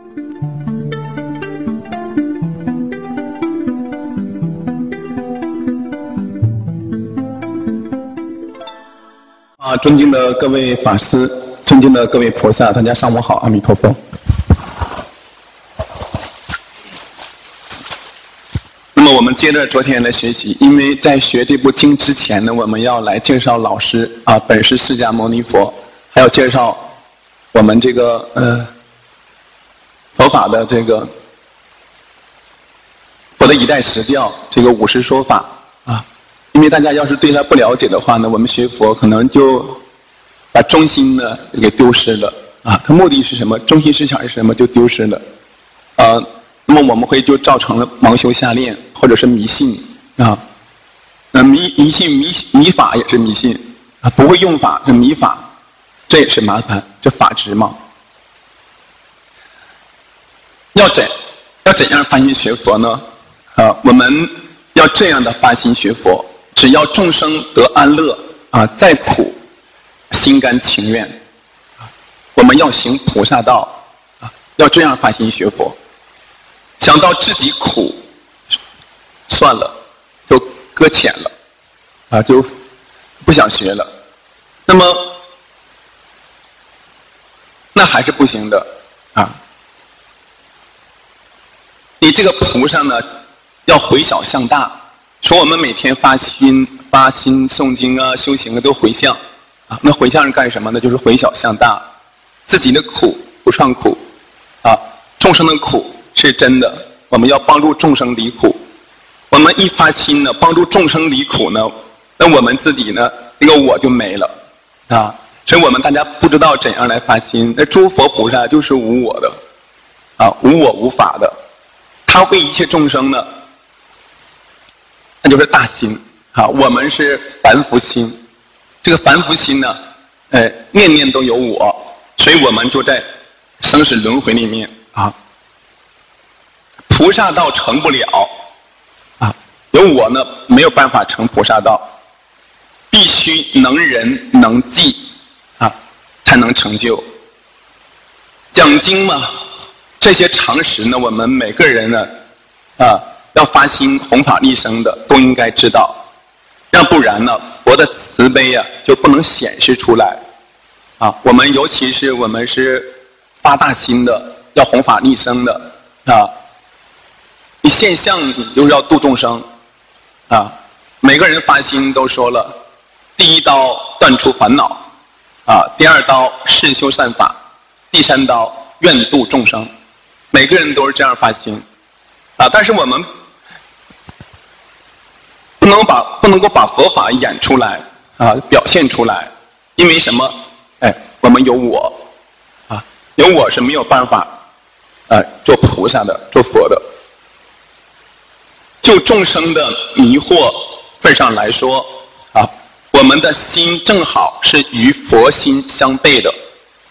尊敬的各位法师，尊敬的各位菩萨，大家上午好，阿弥陀佛。那么我们接着昨天来学习，因为在学这部经之前呢，我们要来介绍老师本师释迦牟尼佛，还要介绍我们这个佛法的这个佛的一代实教，这个50说法啊。因为大家要是对它不了解的话呢，我们学佛可能就把中心呢给丢失了啊。它目的是什么？中心思想是什么？就丢失了。那么我们会就造成了盲修瞎练，或者是迷信啊。迷信迷法也是迷信啊，不会用法是迷法，这也是麻烦，这法执嘛。要怎样发心学佛呢？我们要这样的发心学佛。只要众生得安乐再苦心甘情愿，我们要行菩萨道要这样发心学佛。想到自己苦，算了，就搁浅了就不想学了。那么那还是不行的你这个菩萨呢，要回小向大。说我们每天发心诵经修行都回向那回向是干什么呢？就是回小向大，自己的苦不算苦众生的苦是真的，我们要帮助众生离苦。我们一发心呢，帮助众生离苦呢，那我们自己呢，那个我就没了所以我们大家不知道怎样来发心。那诸佛菩萨就是无我的无我无法的，他为一切众生呢。那就是大心我们是凡夫心，这个凡夫心呢，念念都有我，所以我们就在生死轮回里面菩萨道成不了有我呢没有办法成菩萨道，必须能仁能济才能成就。讲经嘛，这些常识呢，我们每个人呢要发心弘法利生的都应该知道，要不然呢，佛的慈悲就不能显示出来我们尤其是我们是发大心的，要弘法利生的你现象你就是要度众生每个人发心都说了，第一刀断除烦恼第二刀誓修善法，第三刀愿度众生，每个人都是这样发心但是我们不能够把佛法演出来表现出来，因为什么？我们有我有我是没有办法做菩萨的，做佛的。就众生的迷惑份上来说我们的心正好是与佛心相悖的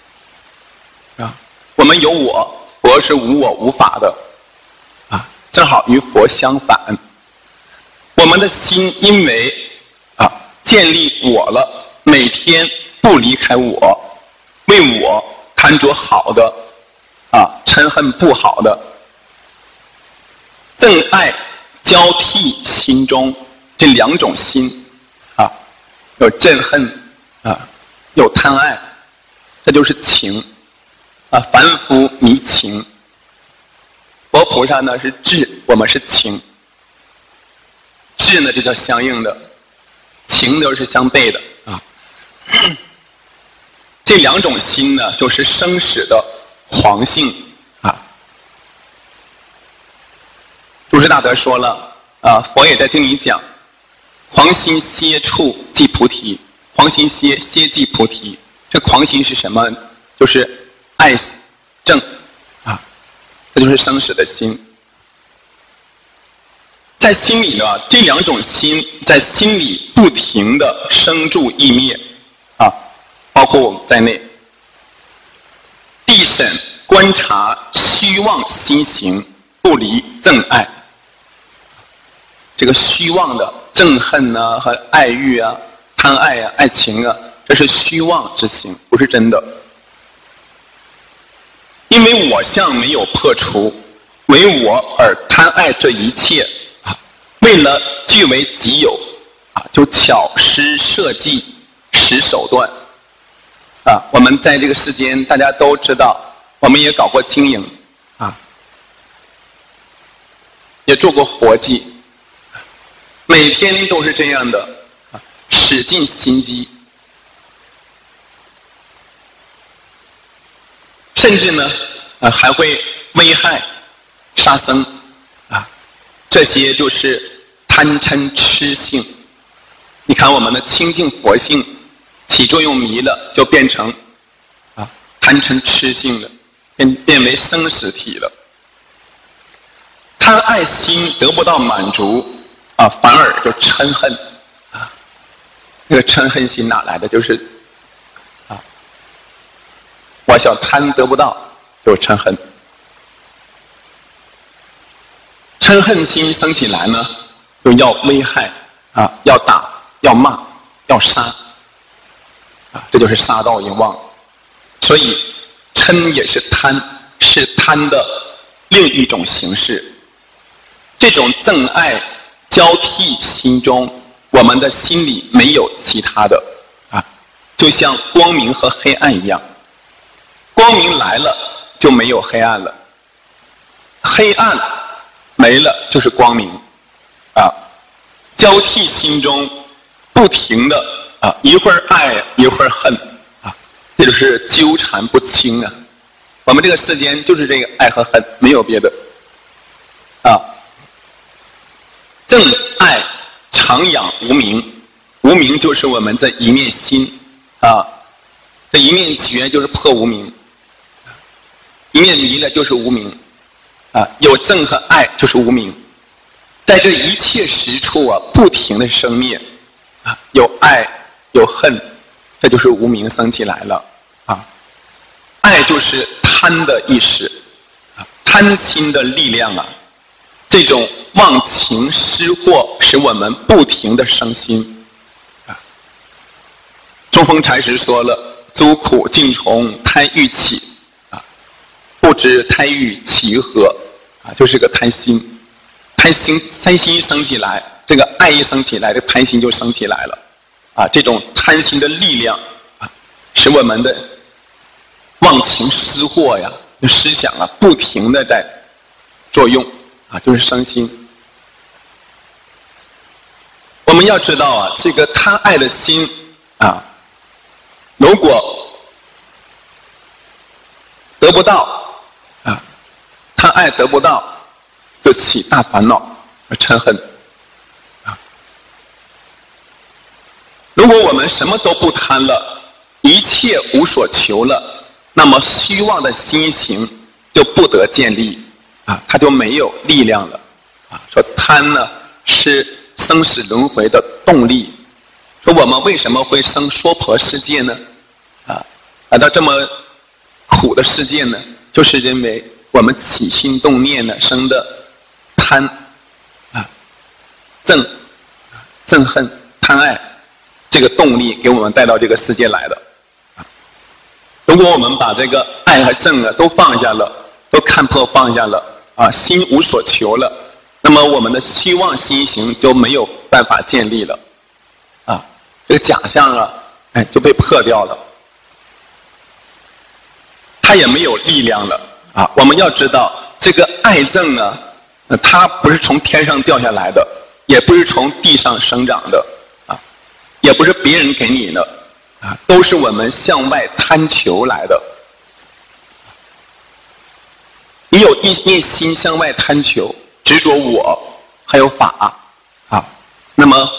我们有我，佛是无我无法的正好与佛相反。我们的心因为建立我了，每天不离开我，为我贪着好的嗔恨不好的，憎爱交替心中，这两种心有憎恨有贪爱，这就是情凡夫迷情。佛菩萨呢是智，我们是情。智呢就叫相应的，情都是相悖的这两种心呢，就是生死的黄性祖师大德说了佛也在经里讲，狂心歇处即菩提，狂心歇即菩提。这狂心是什么？就是爱憎这就是生死的心。在心里呢，这两种心在心里不停的生住异灭包括我们在内。谛审观察虚妄心行，不离憎爱。这个虚妄的憎恨和爱欲贪爱爱情这是虚妄之心，不是真的。因因为我相没有破除，为我而贪爱这一切啊，为了据为己有啊，就巧施设计，使手段啊。我们在这个世间，大家都知道，我们也搞过经营啊，也做过活计，每天都是这样的啊，使尽心机。甚至呢，还会危害杀生，啊，这些就是贪嗔痴性。你看我们的清净佛性起作用迷了，就变成啊贪嗔痴性了，变为生死体了。贪爱心得不到满足啊，反而就嗔恨啊。那个嗔恨心哪来的？就是我想贪得不到，就是嗔恨。嗔恨心生起来呢，就要危害啊，要打，要骂，要杀啊，这就是杀盗淫妄。所以嗔也是贪，是贪的另一种形式。这种憎爱交替心中，我们的心里没有其他的啊，就像光明和黑暗一样。光明来了就没有黑暗了，黑暗没了就是光明啊。交替心中不停的啊，一会儿爱一会儿恨啊，这就是纠缠不清啊。我们这个世间就是这个爱和恨，没有别的啊。憎爱常养无明，无明就是我们这一念心啊，这一念觉就是破无明。一念迷了就是无明，啊，有憎和爱就是无明，在这一切时处啊，不停的生灭，啊，有爱有恨，这就是无明生起来了，啊，爱就是贪的意识，啊，贪心的力量啊，这种忘情失货使我们不停的生心，啊，中峰禅师说了，诸苦尽从贪欲起。不知贪欲起于何啊，就是个贪心，贪心生起来，这个爱一生起来，这个贪心就生起来了啊。这种贪心的力量啊，使我们的忘情失货呀，思想啊，不停的在作用啊，就是生心。我们要知道啊，这个贪爱的心啊，如果得不到。贪爱得不到，就起大烦恼和嗔恨啊。如果我们什么都不贪了，一切无所求了，那么虚妄的心行就不得建立啊，它就没有力量了啊。说贪呢是生死轮回的动力。说我们为什么会生娑婆世界呢？啊，来到这么苦的世界呢，就是因为我们起心动念呢生的贪啊、憎恨、贪爱这个动力给我们带到这个世界来的。如果我们把这个爱和憎啊都放下了，都看破放下了啊，心无所求了，那么我们的虚妄心行就没有办法建立了啊，这个假象啊，哎就被破掉了，它也没有力量了。啊，我们要知道，这个爱憎啊，它不是从天上掉下来的，也不是从地上生长的，啊，也不是别人给你的，啊，都是我们向外贪求来的。你有一念心向外贪求，执着我，还有法，啊，那么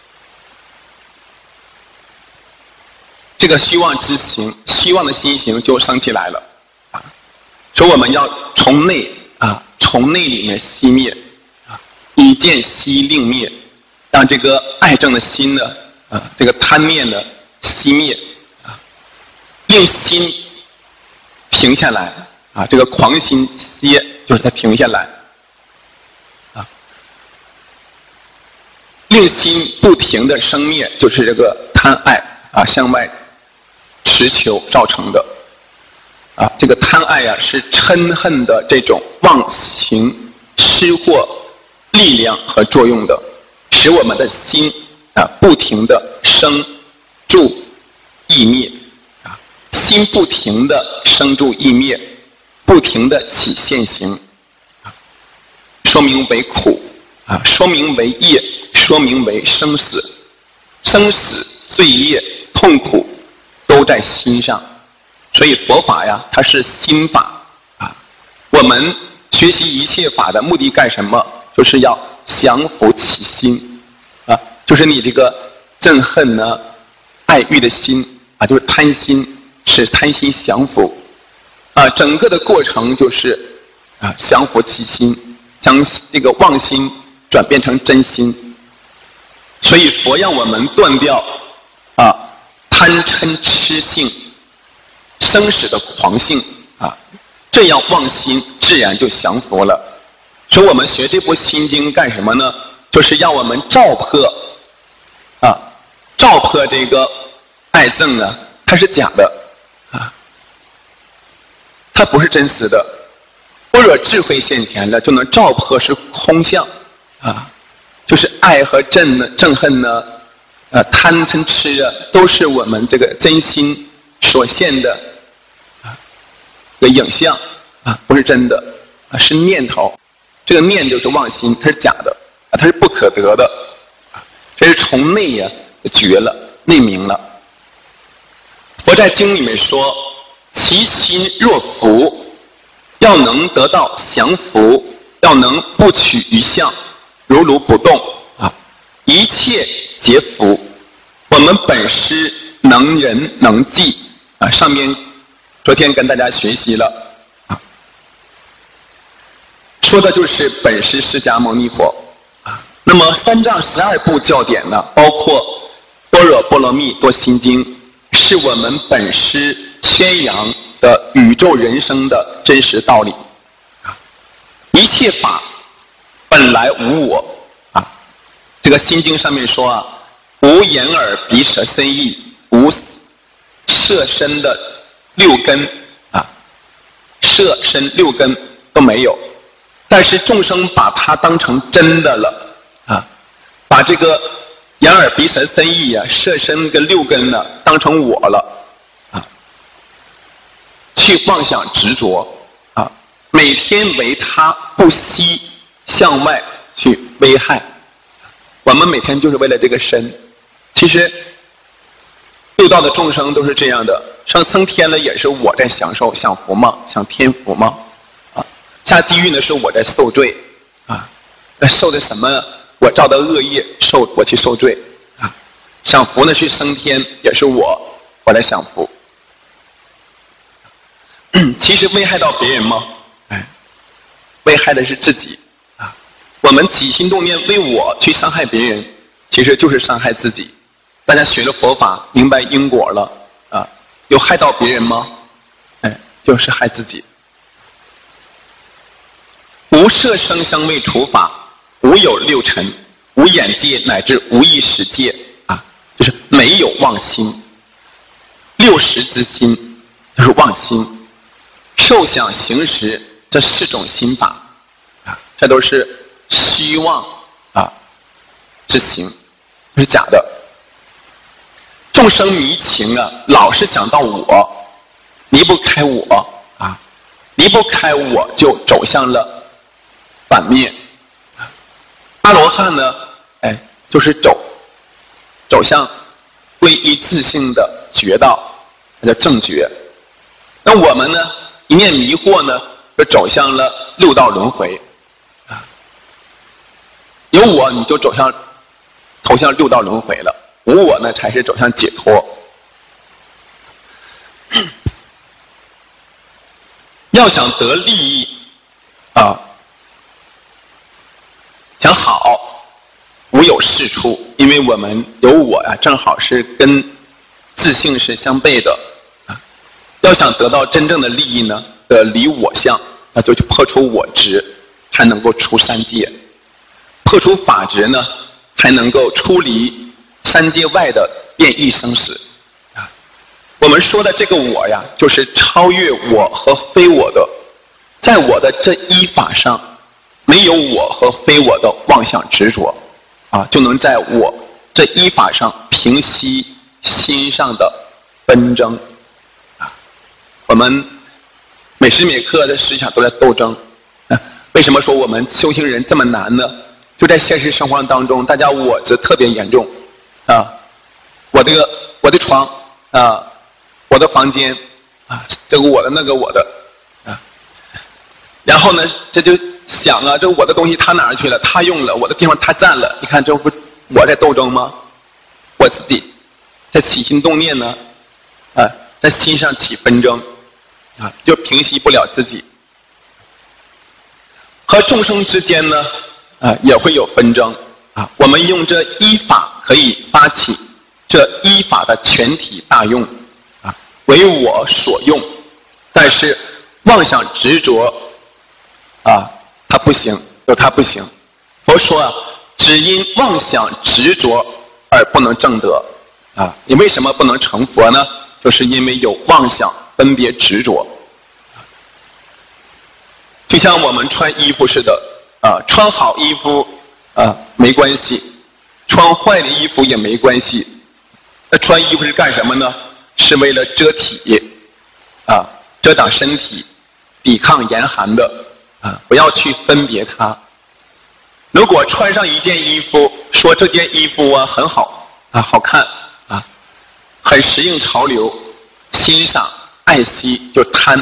这个虚妄之行，虚妄的心行就生起来了。所以我们要从内里面熄灭啊，以见熄令灭，让这个爱憎的心呢这个贪念呢熄灭啊，令心停下来啊，这个狂心歇就是它停下来啊，令心不停的生灭就是这个贪爱啊向外持求造成的。 这个贪爱是嗔恨的这种妄行失获力量和作用的，使我们的心不停的生住意灭，心不停的生住意灭，不停的起现行，说明为苦说明为业，说明为生死，生死罪业痛苦都在心上。所以佛法它是心法我们学习一切法的目的干什么？就是要降伏起心就是你这个憎恨呢爱欲的心就是贪心，使贪心降伏整个的过程就是降伏其心，将这个妄心转变成真心。所以佛让我们断掉贪嗔痴性生死的狂性这样妄心自然就降服了。所以我们学这部心经干什么呢？就是让我们照破这个爱憎呢，它是假的它不是真实的。般若智慧现前了，就能照破是空相就是爱和憎恨呢贪嗔痴都是我们这个真心所现的影像不是真的是念头。这个念就是妄心，它是假的它是不可得的这是从内觉了，内明了。佛在经里面说，其心若服，要能得到降伏，要能不取于相，如如不动一切皆服。我们本师能仁能济上面昨天跟大家学习了说的就是本师释迦牟尼佛那么三藏12部教典呢，包括般若波罗蜜多心经，是我们本师宣扬的宇宙人生的真实道理一切法本来无我这个心经上面说无眼耳鼻舌身意，无色身的6根色身6根都没有，但是众生把它当成真的了把这个眼耳鼻舌身意色身跟6根呢当成我了去妄想执着每天为他不惜向外去危害。我们每天就是为了这个身。其实六道的众生都是这样的，升天了也是我在享受享福嘛，享天福嘛下地狱呢是我在受罪受的什么？我造的恶业我去受罪享福呢去升天也是我来享福其实危害到别人吗？危害的是自己我们起心动念为我去伤害别人，其实就是伤害自己。大家学了佛法明白因果了有害到别人吗？就是害自己。无色声香味触法，无有六尘，无眼界乃至无意识界就是没有妄心。六识之心就是妄心，受想行识这4种心法这都是虚妄之行，是假的。众生迷情老是想到我，离不开我离不开我就走向了反面。阿罗汉呢就是走向皈依自性的觉道，那叫正觉。那我们呢一念迷惑呢就走向了6道轮回有我你就投向6道轮回了，无我呢才是走向解脱。要想得利益想好无有是处，因为我们有我正好是跟自性是相悖的要想得到真正的利益呢的离我相，那就去破除我执，才能够出三界。破除法执呢才能够出离三界外的变异生死我们说的这个我呀，就是超越我和非我的，在我的这一法上，没有我和非我的妄想执着，就能在我这一法上平息心上的纷争。我们每时每刻的思想都在斗争。为什么说我们修行人这么难呢？就在现实生活当中，大家我执特别严重我的床我的房间这个我的那个我的然后呢，这就想这我的东西他哪儿去了？他用了我的地方，他占了。你看，这不我在斗争吗？我自己在起心动念呢，在心上起纷争就平息不了自己。和众生之间呢，也会有纷争我们用这依法可以发起这依法的全体大用为我所用，但是妄想执着它不行，它不行。佛说只因妄想执着而不能证得你为什么不能成佛呢？就是因为有妄想分别执着。就像我们穿衣服似的穿好衣服没关系，穿坏的衣服也没关系。那穿衣服是干什么呢？是为了遮体遮挡身体，抵抗严寒的不要去分别它。如果穿上一件衣服，说这件衣服很好好看很适应潮流，欣赏爱惜就贪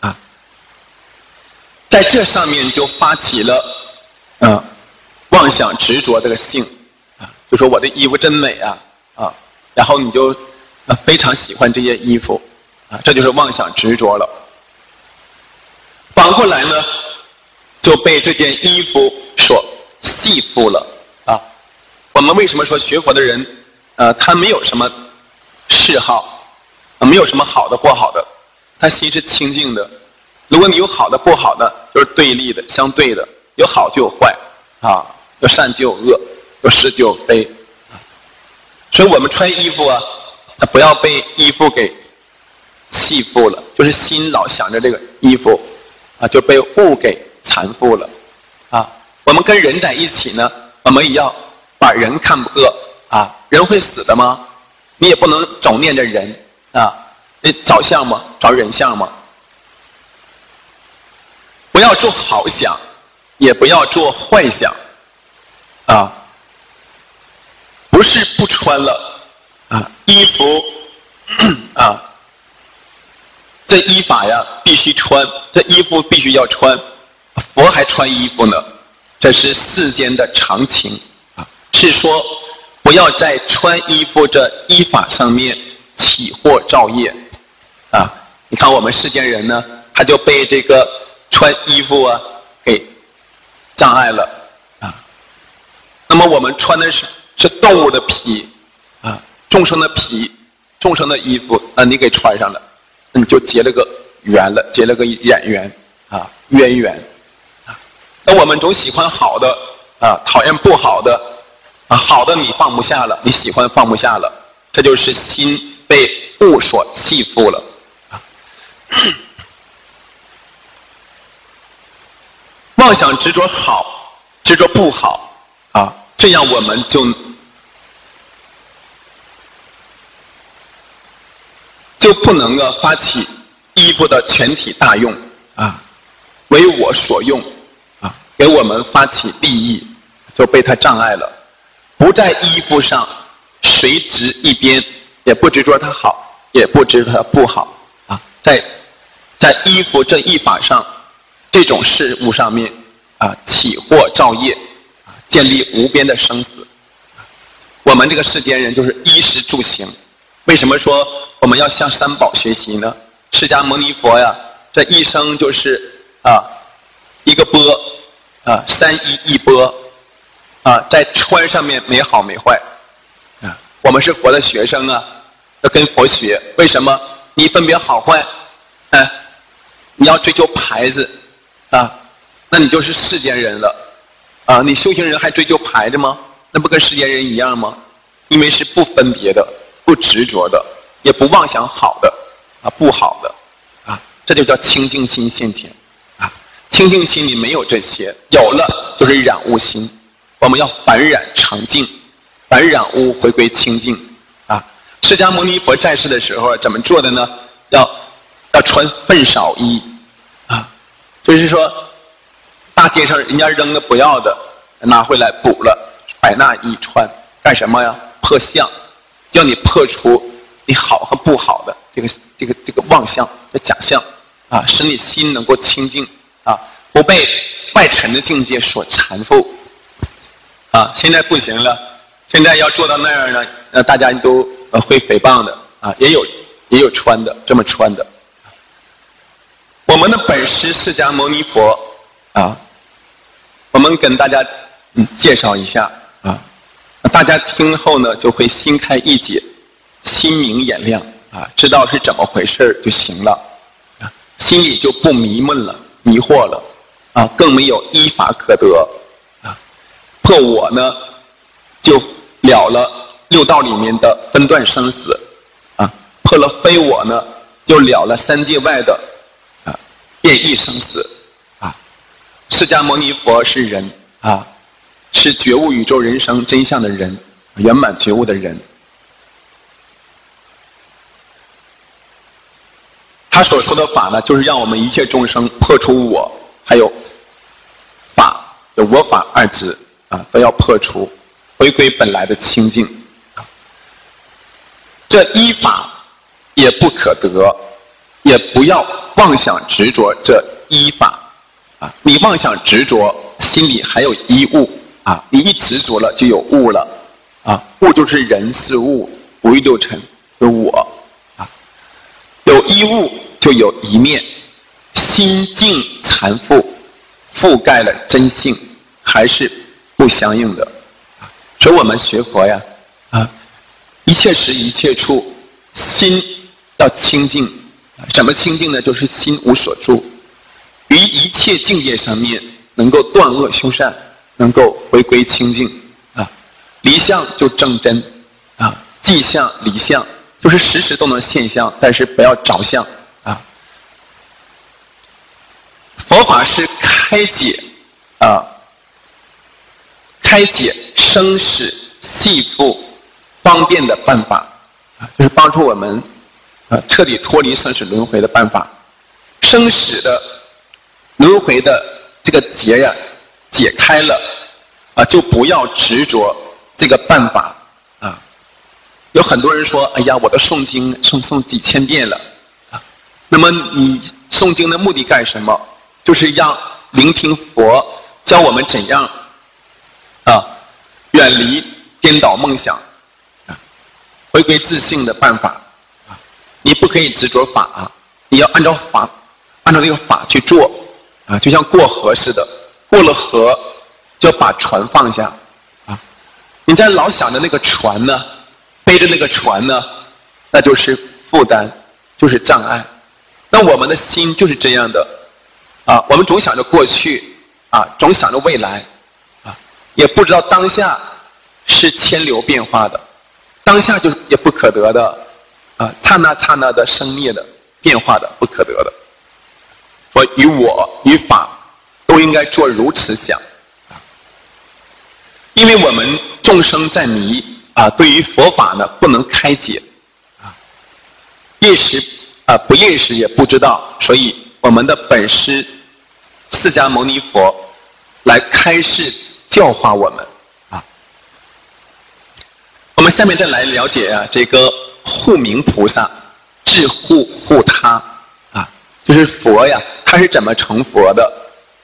在这上面就发起了妄想执着这个性就说我的衣服真美然后你就非常喜欢这件衣服这就是妄想执着了。反过来呢，就被这件衣服所系缚了我们为什么说学佛的人他没有什么嗜好没有什么好的不好的，他心是清净的。如果你有好的不好的，就是对立的相对的，有好就有坏有善就有恶，有是就有非所以我们穿衣服不要被衣服给系缚了，就是心老想着这个衣服就被物给缠缚了我们跟人在一起呢，我们也要把人看破人会死的吗？你也不能总念着人你找相吗？找人相吗？不要做好想，也不要做坏想不是不穿了衣服这依法呀必须穿，这衣服必须要穿。佛还穿衣服呢，这是世间的常情是说不要在穿衣服这依法上面起惑造业你看我们世间人呢，他就被这个穿衣服给障碍了那么我们穿的是动物的皮众生的皮，众生的衣服你给穿上了，那你就结了个缘了，结了个染缘渊源那我们总喜欢好的讨厌不好的好的你放不下了，你喜欢放不下了，这就是心被物所系缚了妄想执着好，执着不好这样我们就不能发起衣服的全体大用为我所用给我们发起利益，就被它障碍了。不在衣服上随执一边，也不执着它好，也不执着它不好在衣服这一法上，这种事物上面起惑造业建立无边的生死。我们这个世间人就是衣食住行，为什么说我们要向三宝学习呢？释迦牟尼佛呀，这一生就是一个钵三衣一钵在穿上面没好没坏我们是佛的学生要跟佛学。为什么？你分别好坏你要追求牌子那你就是世间人了你修行人还追求牌子吗？那不跟世间人一样吗？因为是不分别的，不执着的也不妄想好的不好的这就叫清净心现前清净心里没有这些，有了就是染污心。我们要反染成净，反染污回归清净释迦牟尼佛在世的时候怎么做的呢？要穿粪扫衣就是说大街上人家扔的不要的拿回来补了，百纳衣穿，干什么呀？破相，要你破除你好和不好的这个妄相的假象使你心能够清净不被外尘的境界所缠缚现在不行了，现在要做到那样呢，大家都会诽谤的也有穿的这么穿的。我们的本师释迦牟尼佛我们跟大家介绍一下大家听后呢就会心开意解，心明眼亮知道是怎么回事就行了心里就不迷闷了迷惑了更没有依法可得破我呢就了了六道里面的分段生死破了非我呢就了了三界外的变异生死释迦牟尼佛是人是觉悟宇宙人生真相的人，圆满觉悟的人。他所说的法呢，就是让我们一切众生破除我，还有法，有我法二执都要破除，回归本来的清净。这依法也不可得，也不要妄想执着这依法你妄想执着，心里还有依物你一执着了就有物了物就是人是物，五欲六尘有我有依物就有一面，心境缠缚覆盖了真性，还是不相应的所以我们学佛呀一切时一切处心要清净什么清净呢？就是心无所住，于一切境界上面能够断恶修善，能够回归清净离相就正真迹相离相就是时时都能现象，但是不要着相佛法是开解开解生死系缚方便的办法就是帮助我们彻底脱离生死轮回的办法。生死的轮回的这个结呀解开了就不要执着这个办法有很多人说，哎呀，我的诵经诵几千遍了那么你诵经的目的干什么？就是让聆听佛教我们怎样远离颠倒梦想回归自性的办法你不可以执着法你要按照这个法去做就像过河似的，过了河就要把船放下你在老想着那个船呢，背着那个船呢，那就是负担，就是障碍。那我们的心就是这样的我们总想着过去总想着未来也不知道当下是千流变化的，当下就是也不可得的刹那刹那的生灭的变化的不可得的。说与我与法都应该做如此想因为我们众生在迷对于佛法呢不能开解认识不认识也不知道，所以我们的本师释迦牟尼佛来开示教化我们我们下面再来了解这个护明菩萨智护护他就是佛呀他是怎么成佛的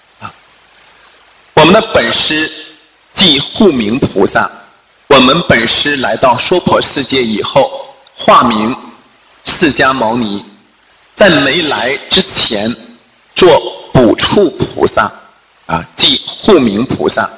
我们的本师即护明菩萨，我们本师来到娑婆世界以后化名释迦牟尼，在没来之前做补处菩萨即护明菩萨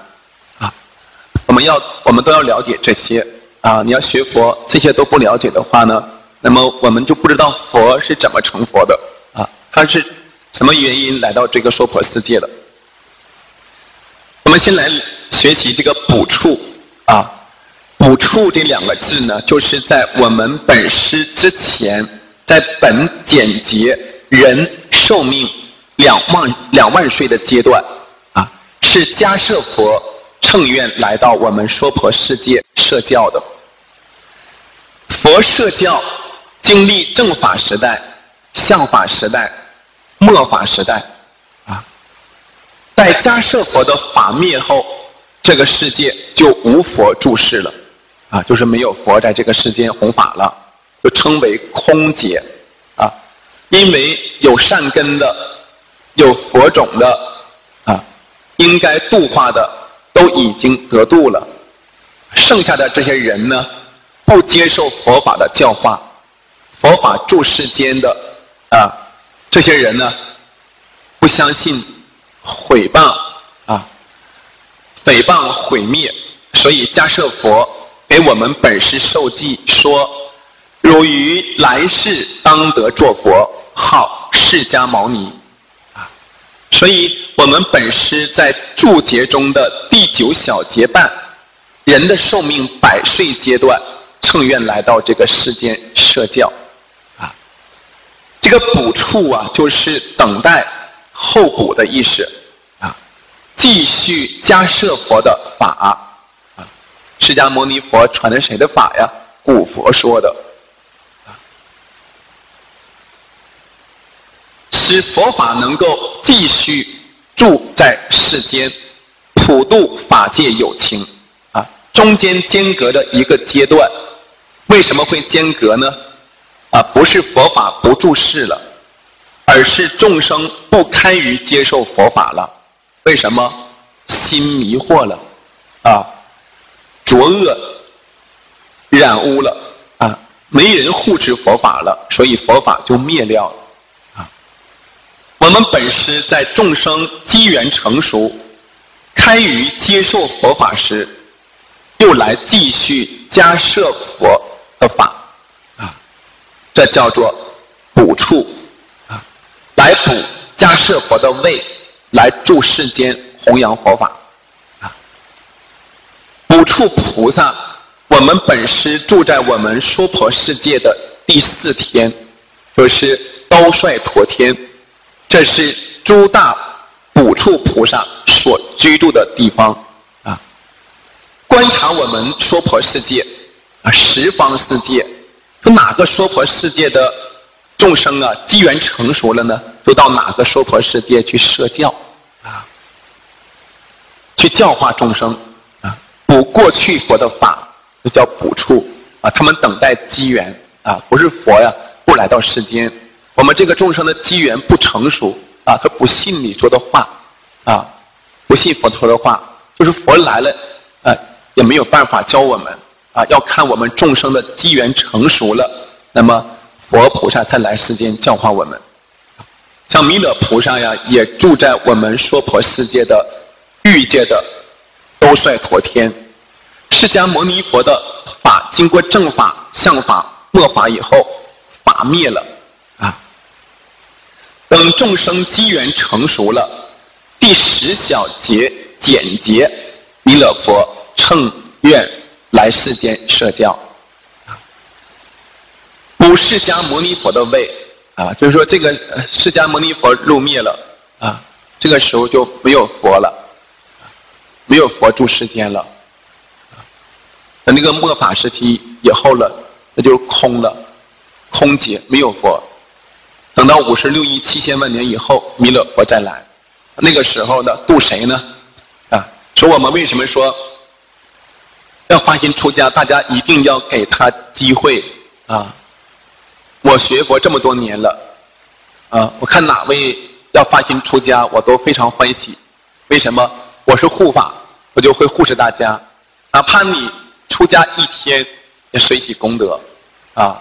我们都要了解这些你要学佛这些都不了解的话呢，那么我们就不知道佛是怎么成佛的他是什么原因来到这个娑婆世界的。我们先来学习这个补处补处这两个字呢，就是在我们本师之前，在本简洁人寿命2万岁的阶段啊，是迦摄佛乘愿来到我们娑婆世界摄教的。佛摄教经历正法时代、相法时代、末法时代啊，在迦摄佛的法灭后，这个世界就无佛住世了啊，就是没有佛在这个世间弘法了，就称为空劫啊。因为有善根的、有佛种的啊，应该度化的都已经得度了，剩下的这些人呢，不接受佛法的教化，佛法住世间的啊，这些人呢，不相信，毁谤啊，诽谤毁灭，所以迦摄佛给我们本师授记说：汝于来世当得作佛，号释迦牟尼。啊，所以我们本师在注解中的第9小节半，人的寿命100岁阶段，乘愿来到这个世间摄教。啊，这个补处啊，就是等待候补的意思。啊，继续迦摄佛的法。啊，释迦牟尼佛传的谁的法呀？古佛说的。使佛法能够继续住在世间，普度法界有情啊。中间间隔的一个阶段，为什么会间隔呢？啊，不是佛法不住世了，而是众生不堪于接受佛法了。为什么？心迷惑了，啊，浊恶染污了，啊，没人护持佛法了，所以佛法就灭掉了。我们本师在众生机缘成熟，堪于接受佛法时，又来继续迦摄佛的法，啊，这叫做补处，啊，来补迦摄佛的位，来助世间弘扬佛法，啊，补处菩萨，我们本师住在我们娑婆世界的第4天，就是兜率陀天。这是诸大补处菩萨所居住的地方啊。观察我们娑婆世界啊，10方世界，说哪个娑婆世界的众生啊，机缘成熟了呢，就到哪个娑婆世界去摄教啊，去教化众生啊，补过去佛的法，就叫补处啊。他们等待机缘啊，不是佛呀，不来到世间。我们这个众生的机缘不成熟啊，他不信你说的话啊，不信佛说的话，就是佛来了，也没有办法教我们啊，要看我们众生的机缘成熟了，那么佛菩萨才来世间教化我们。像弥勒菩萨呀，也住在我们娑婆世界的欲界的兜率陀天。释迦牟尼佛的法经过正法、相法、末法以后，法灭了。等众生机缘成熟了，第10小节简洁，弥勒佛乘愿来世间摄教，补释迦牟尼佛的位啊，就是说这个释迦牟尼佛入灭了啊，这个时候就没有佛了，没有佛住世间了。等那个末法时期以后了，那就是空了，空劫，没有佛。等到56亿7千万年以后，弥勒佛再来，那个时候呢，度谁呢？啊，说我们为什么说要发心出家？大家一定要给他机会啊！我学佛这么多年了，我看哪位要发心出家，我都非常欢喜。为什么？我是护法，我就会护持大家，哪怕你出家1天，也随喜功德啊。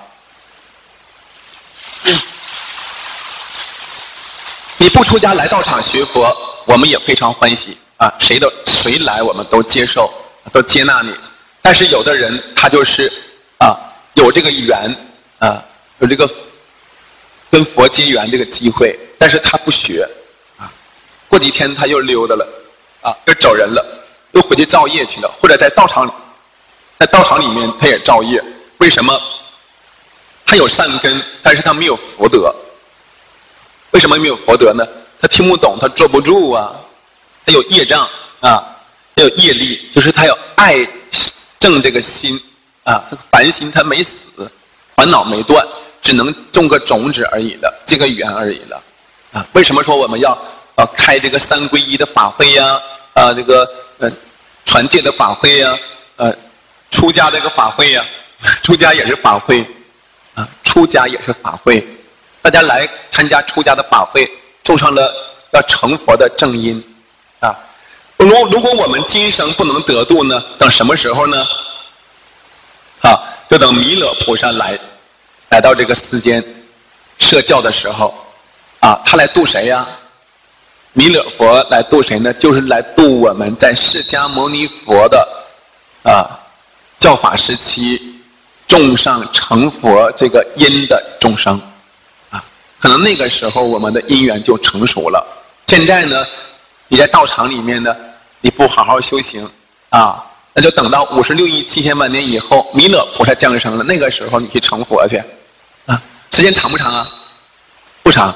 你不出家来道场学佛，我们也非常欢喜啊！谁来我们都接受，都接纳你。但是有的人他就是有这个缘啊，有这个跟佛结缘这个机会，但是他不学啊，过几天他又溜达了啊，又走人了，又回去造业去了，或者在道场里在道场里面他也造业，为什么？他有善根，但是他没有福德。为什么没有福德呢？他听不懂，他坐不住啊，他有业障啊，他有业力，就是他有爱正这个心啊，这个凡心他没死，烦恼没断，只能种个种子而已了，结个缘而已了啊。为什么说我们要开这个三皈依的法会呀？这个传戒的法会呀？出家这个法会呀？出家也是法会啊，出家也是法会。大家来参加出家的法会，种上了要成佛的正因啊。如果我们今生不能得度呢，等什么时候呢？就等弥勒菩萨来到这个世间设教的时候啊，他来度谁呀？弥勒佛来度谁呢？就是来度我们在释迦牟尼佛的教法时期种上成佛这个因的众生啊。可能那个时候我们的因缘就成熟了。现在呢，你在道场里面呢，你不好好修行啊，那就等到56亿7000万年以后，弥勒菩萨降生了，那个时候你去成佛去啊。时间长不长啊？不长。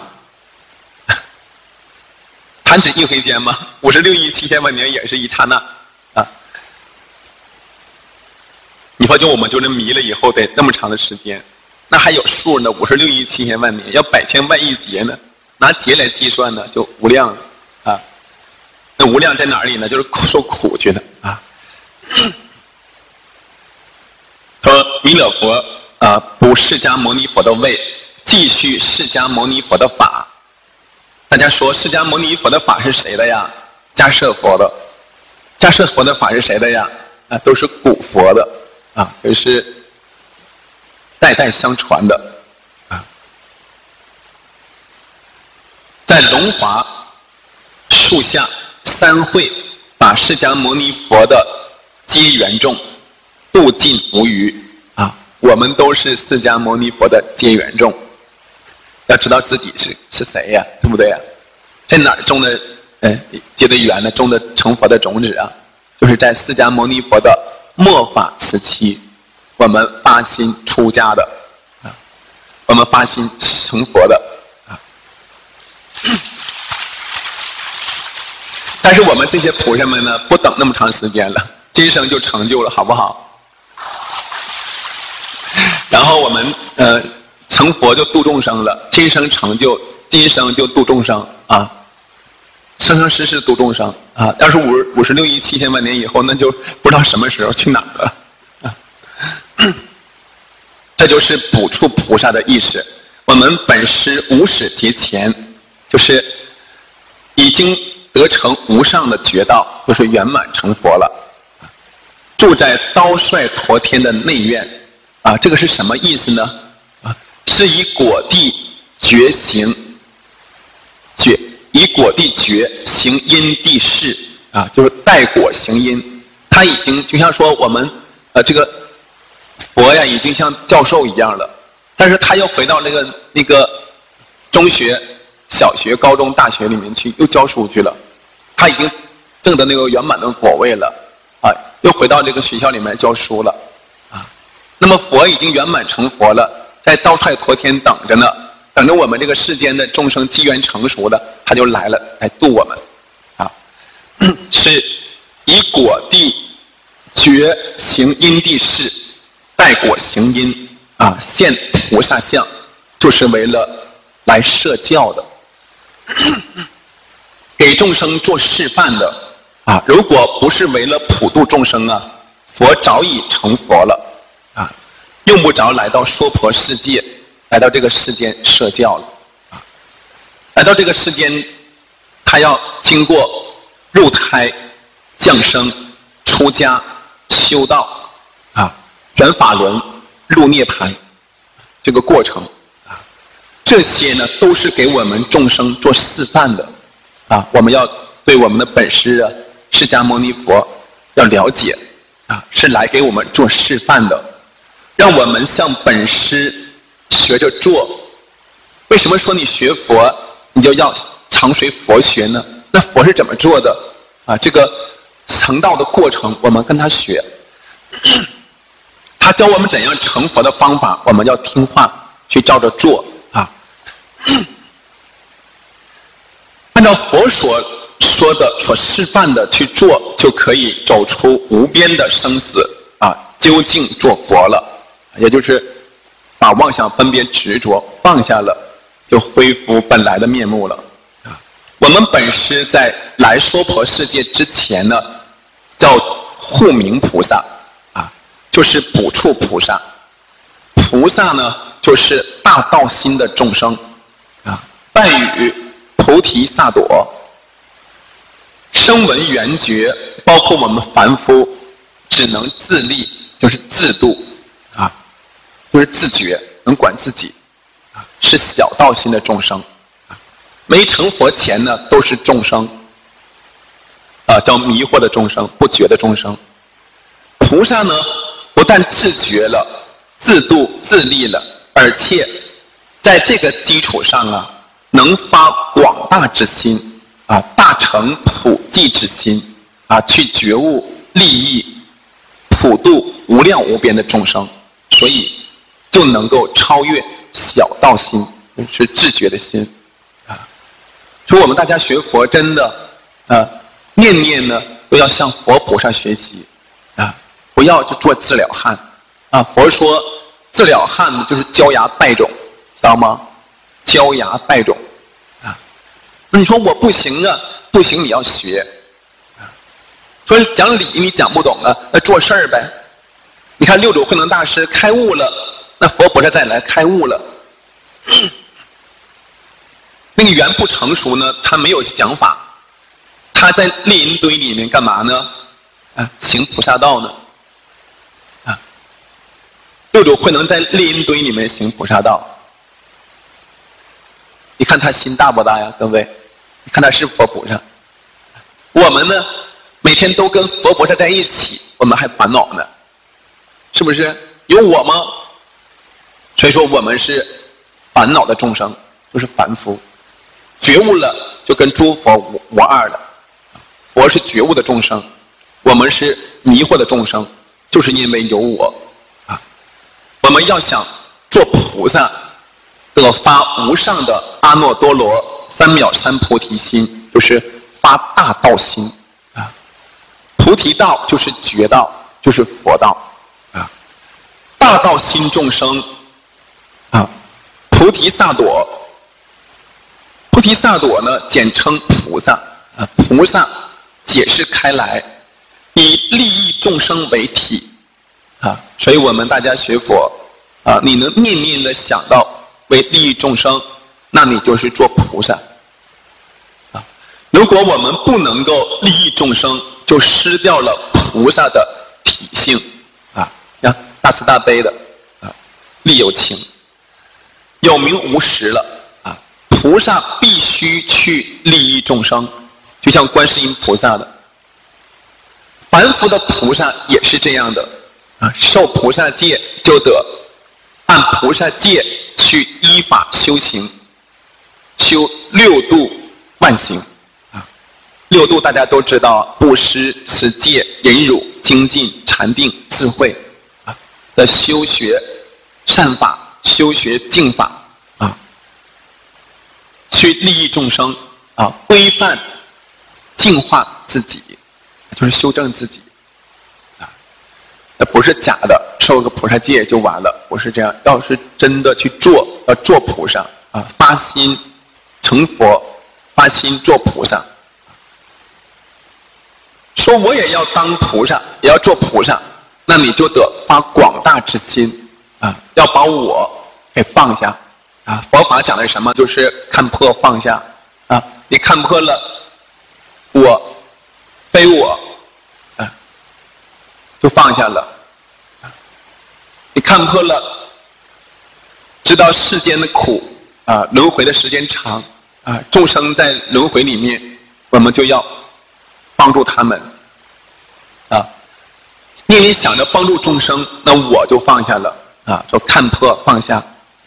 弹指一挥间吗？56亿7000万年也是一刹那啊。你说我们就这迷了以后得那么长的时间，那还有数呢？56亿7000万年，要百千万亿劫呢，拿劫来计算呢，就无量了啊。那无量在哪里呢？就是受苦去的啊。说弥勒佛补释迦牟尼佛的位，继续释迦牟尼佛的法。大家说释迦牟尼佛的法是谁的呀？迦摄佛的。迦摄佛的法是谁的呀？都是古佛的啊，都是代代相传的啊。在龙华树下三会，把释迦牟尼佛的皆缘众度尽无余啊。我们都是释迦牟尼佛的皆缘众。要知道自己是谁呀，对不对呀？在哪儿种的结的缘呢？种的成佛的种子啊，就是在释迦牟尼佛的末法时期，我们发心出家的啊，我们发心成佛的啊。但是我们这些菩萨们呢，不等那么长时间了，今生就成就了，好不好？然后我们成佛就度众生了，今生成就，今生就度众生啊，生生世世度众生啊。要是56亿7000万年以后，那就不知道什么时候去哪儿了啊。这就是补处菩萨的意思。我们本师无始劫前，就是已经得成无上的觉道，就是圆满成佛了，住在刀帅陀天的内院啊。这个是什么意思呢？是以果地觉行以果地觉行因地事啊，就是代果行因。他已经就像说我们这个佛呀，已经像教授一样了，但是他又回到那个中学、小学、高中、大学里面去，又教书去了。他已经证得那个圆满的果位了啊，又回到这个学校里面教书了啊。那么佛已经圆满成佛了。在刀帅陀天等着呢，等着我们这个世间的众生机缘成熟的，他就来了，来度我们，啊，是以果地觉行因地事，代果行因啊，现菩萨相，就是为了来设教的，给众生做示范的啊。如果不是为了普度众生啊，佛早已成佛了。用不着来到娑婆世界，来到这个世间设教了啊！来到这个世间，他要经过入胎、降生、出家、修道啊，转法轮、入涅槃这个过程啊，这些呢都是给我们众生做示范的啊！我们要对我们的本师啊，释迦牟尼佛要了解啊，是来给我们做示范的。让我们向本师学着做。为什么说你学佛，你就要常随佛学呢？那佛是怎么做的啊？这个成道的过程，我们跟他学。 他教我们怎样成佛的方法，我们要听话去照着做啊。按照佛所说的、所示范的去做，就可以走出无边的生死啊，究竟做佛了。也就是把妄想分别执着放下了，就恢复本来的面目了。我们本师在来娑婆世界之前呢，叫护明菩萨啊，就是补处菩萨。菩萨呢，就是大道心的众生啊，梵语菩提萨埵。声闻缘觉，包括我们凡夫，只能自立，就是自度啊，就是自觉，能管自己啊，是小道心的众生。没成佛前呢，都是众生啊，叫迷惑的众生，不觉的众生。菩萨呢，不但自觉了、自度、自立了，而且在这个基础上啊，能发广大之心啊，大成普济之心啊，去觉悟利益、普度无量无边的众生，所以就能够超越小道心，是自觉的心啊。所以我们大家学佛真的念念呢都要向佛菩萨学习啊，不要就做自了汉啊。佛说自了汉呢就是焦芽败种，知道吗？焦芽败种啊。那你说我不行啊，不行你要学啊。所以讲理你讲不懂了，那做事儿呗。你看六祖慧能大师开悟了，那佛菩萨再来开悟了。那个缘不成熟呢，他没有讲法，他在猎鹰堆里面干嘛呢？啊，行菩萨道呢。啊，六祖慧能在猎鹰堆里面行菩萨道，你看他心大不大呀，各位？你看他是佛菩萨。我们呢，每天都跟佛菩萨在一起，我们还烦恼呢，是不是？有我吗？所以说我们是烦恼的众生，就是凡夫。觉悟了就跟诸佛无二了。佛是觉悟的众生，我们是迷惑的众生，就是因为有我啊。我们要想做菩萨，得发无上的阿耨多罗三藐三菩提心，就是发大道心啊。菩提道就是觉道，就是佛道啊。大道心众生啊，菩提萨埵。菩提萨埵呢，简称菩萨啊。菩萨解释开来，以利益众生为体啊。所以我们大家学佛啊，你能念念的想到为利益众生，那你就是做菩萨啊。如果我们不能够利益众生，就失掉了菩萨的体性啊。像大慈大悲的啊，利有情，有名无实了。菩萨必须去利益众生，就像观世音菩萨的。凡夫的菩萨也是这样的啊，受菩萨戒就得按菩萨戒去依法修行，修六度万行啊。六度大家都知道，布施、持戒、忍辱、精进、禅定、智慧啊的修学善法，修学净法。去利益众生啊，规范、净化自己，就是修正自己啊。那不是假的，受个菩萨戒就完了，不是这样。要是真的去做，要做菩萨啊，发心成佛，发心做菩萨。说我也要当菩萨，也要做菩萨，那你就得发广大之心啊，要把我给放下。啊，佛法讲的是什么？就是看破放下啊！你看破了我非我啊，就放下了。你看破了，知道世间的苦啊，轮回的时间长啊，众生在轮回里面，我们就要帮助他们啊。念念想着帮助众生，那我就放下了啊，就看破放下。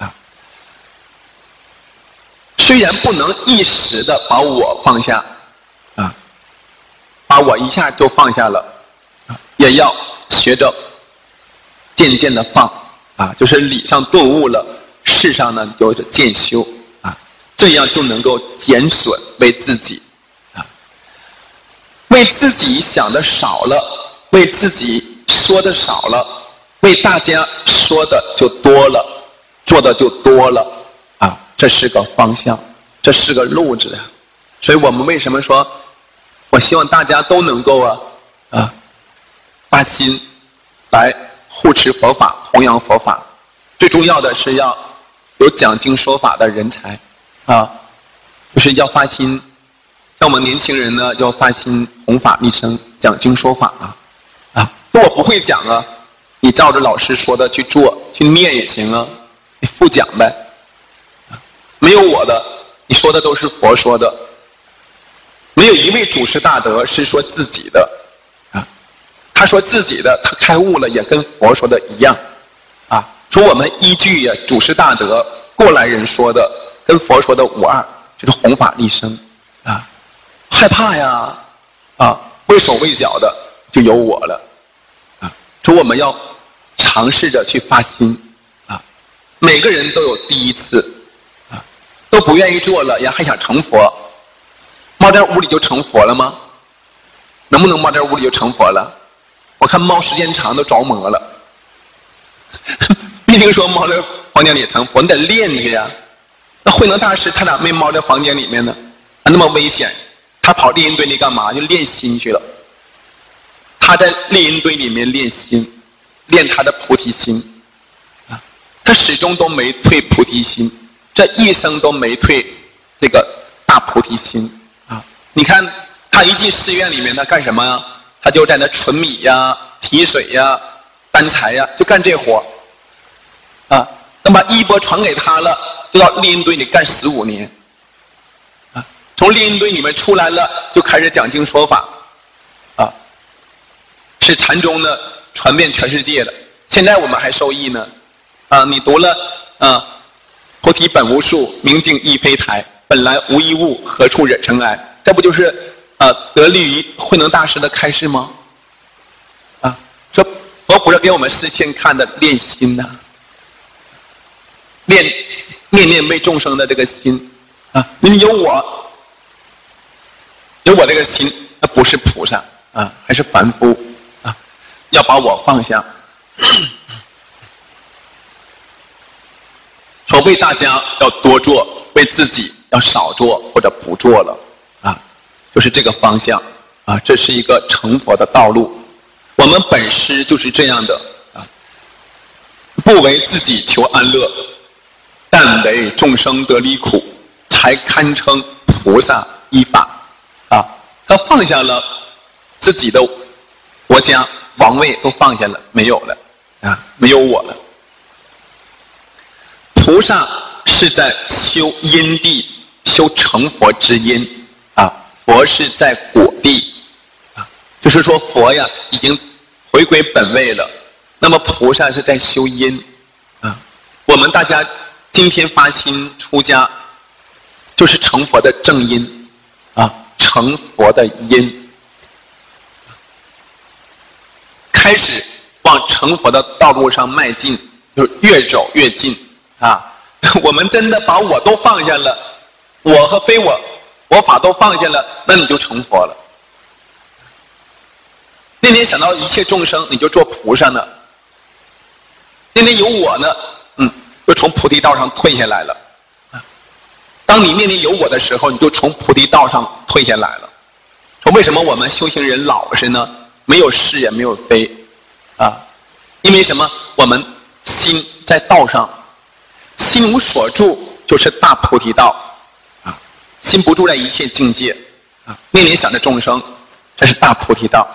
虽然不能一时的把我放下，啊，把我一下就放下了，也要学着渐渐的放啊，就是理上顿悟了，事上呢就是渐修啊，这样就能够减损为自己啊，为自己想的少了，为自己说的少了，为大家说的就多了，做的就多了啊，这是个方向，这是个路子呀。所以我们为什么说，我希望大家都能够发心来护持佛法，弘扬佛法。最重要的是要有讲经说法的人才啊，就是要发心。像我们年轻人呢，要发心弘法利生，讲经说法啊。那我不会讲啊，你照着老师说的去做，去念也行啊，你复讲呗。没有我的，你说的都是佛说的。没有一位祖师大德是说自己的啊，他说自己的，他开悟了也跟佛说的一样啊。说我们依据呀祖师大德过来人说的，跟佛说的无二，就是弘法利生啊。害怕呀啊，畏手畏脚的就有我了啊。说我们要尝试着去发心啊，每个人都有第一次啊，都不愿意做了呀，还想成佛。猫在屋里就成佛了吗？能不能猫在屋里就成佛了？我看猫时间长都着魔了。没听说猫在房间里成佛，你得练去呀。那慧能大师他咋没猫在房间里面呢？那么危险，他跑猎鹰堆里干嘛？就练心去了。他在猎鹰堆里面练心，练他的菩提心啊，他始终都没退菩提心，这一生都没退这个大菩提心。你看他一进寺院里面，他干什么呀？他就在那存米呀、提水呀、担柴呀，就干这活啊。那把衣钵传给他了，就到猎鹰堆里干15年啊。从猎鹰堆里面出来了，就开始讲经说法啊，是禅宗呢传遍全世界的。现在我们还受益呢啊！你读了菩提本无树，明镜亦非台，本来无一物，何处惹尘埃？这不就是得力于慧能大师的开示吗？啊，说佛不是给我们事先看的练心呐，念念为众生的这个心啊，你有我这个心，那不是菩萨啊，还是凡夫啊，要把我放下。说为大家要多做，为自己要少做或者不做了。就是这个方向啊，这是一个成佛的道路。我们本师就是这样的啊，不为自己求安乐，但为众生得离苦，才堪称菩萨依法啊。他放下了自己的国家王位，都放下了，没有了啊，没有我了。菩萨是在修因地，修成佛之因啊。佛是在果地啊，就是说佛呀已经回归本位了。那么菩萨是在修因啊。我们大家今天发心出家，就是成佛的正因啊，成佛的因，开始往成佛的道路上迈进，就越走越近啊。我们真的把我都放下了，我和非我。我法都放下了，那你就成佛了。念念想到一切众生，你就做菩萨呢。念念有我呢，就从菩提道上退下来了。当你念念有我的时候，你就从菩提道上退下来了。说为什么我们修行人老实呢？没有是也没有非啊，因为什么？我们心在道上，心无所住就是大菩提道。心不住在一切境界啊，念念想着众生，这是大菩提道。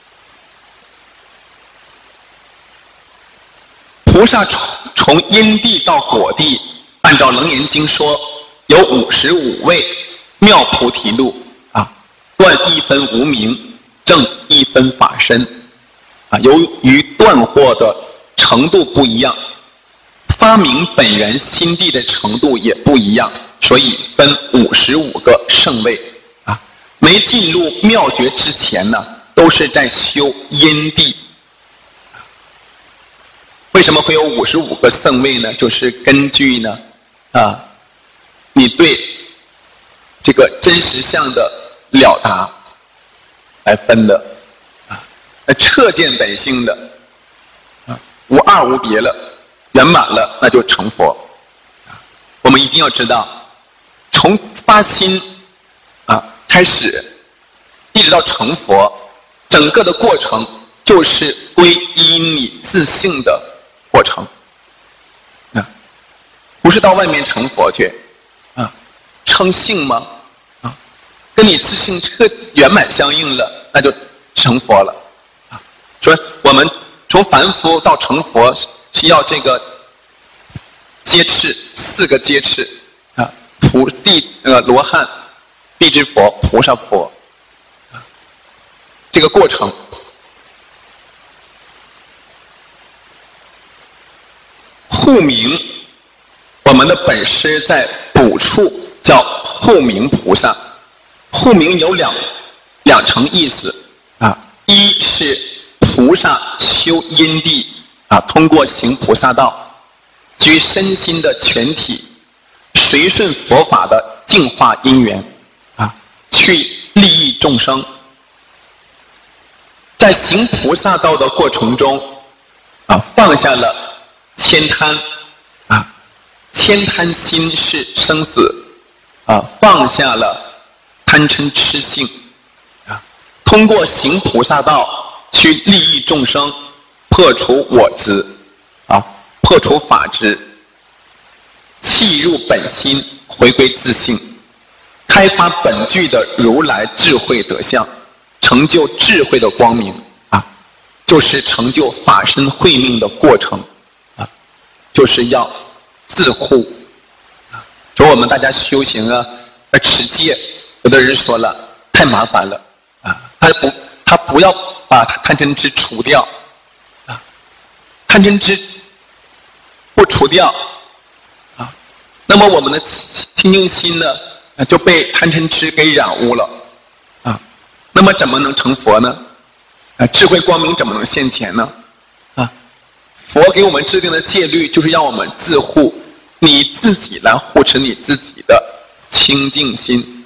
菩萨从因地到果地，按照《楞严经》说，有55位妙菩提路啊，断一分无明，证一分法身啊。由于断惑的程度不一样，发明本源心地的程度也不一样。所以分55个圣位啊，没进入妙觉之前呢，都是在修因地。 为什么会有55个圣位呢？就是根据呢，你对这个真实相的了达来分的，彻见本性的，无二无别了，圆满了，那就成佛。我们一定要知道，从发心开始，一直到成佛，整个的过程就是归依你自性的过程，不是到外面成佛去，称性吗？跟你自性圆满相应了，那就成佛了。说我们从凡夫到成佛需要这个阶次，4个阶次罗汉、辟支佛、菩萨佛，这个过程。护明，我们的本师在补处叫护明菩萨。护明有两层意思一是菩萨修因地通过行菩萨道，居身心的全体，随顺佛法的净化因缘去利益众生。在行菩萨道的过程中放下了悭贪悭贪心是生死放下了贪嗔痴性通过行菩萨道去利益众生，破除我执破除法执，契入本心，回归自性，开发本具的如来智慧德相，成就智慧的光明就是成就法身慧命的过程就是要自护。说我们大家修行持戒，有的人说了太麻烦了他不要把贪嗔痴除掉贪嗔痴不除掉那么我们的清净心呢就被贪嗔痴给染污了那么怎么能成佛呢？智慧光明怎么能现前呢？佛给我们制定的戒律就是让我们自护，你自己来护持你自己的清净心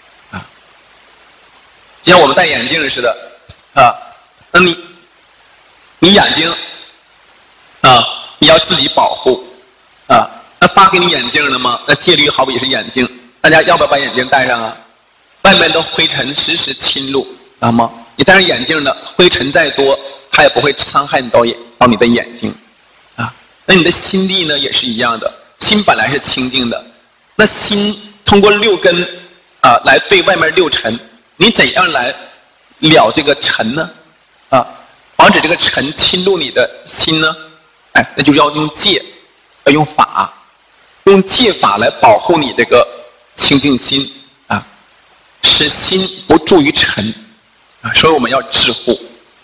就像我们戴眼镜似的那你眼睛你要自己保护那发给你眼镜了吗？那戒律好比是眼睛，大家要不要把眼镜戴上外面的灰尘时时侵入吗？你戴上眼镜的灰尘再多，它也不会伤害到你的眼睛那你的心地呢也是一样的，心本来是清净的，那心通过6根来对外面6尘，你怎样来了这个尘呢防止这个尘侵入你的心呢那就要用戒，要用法，用戒法来保护你这个清净心使心不住于尘所以我们要自护，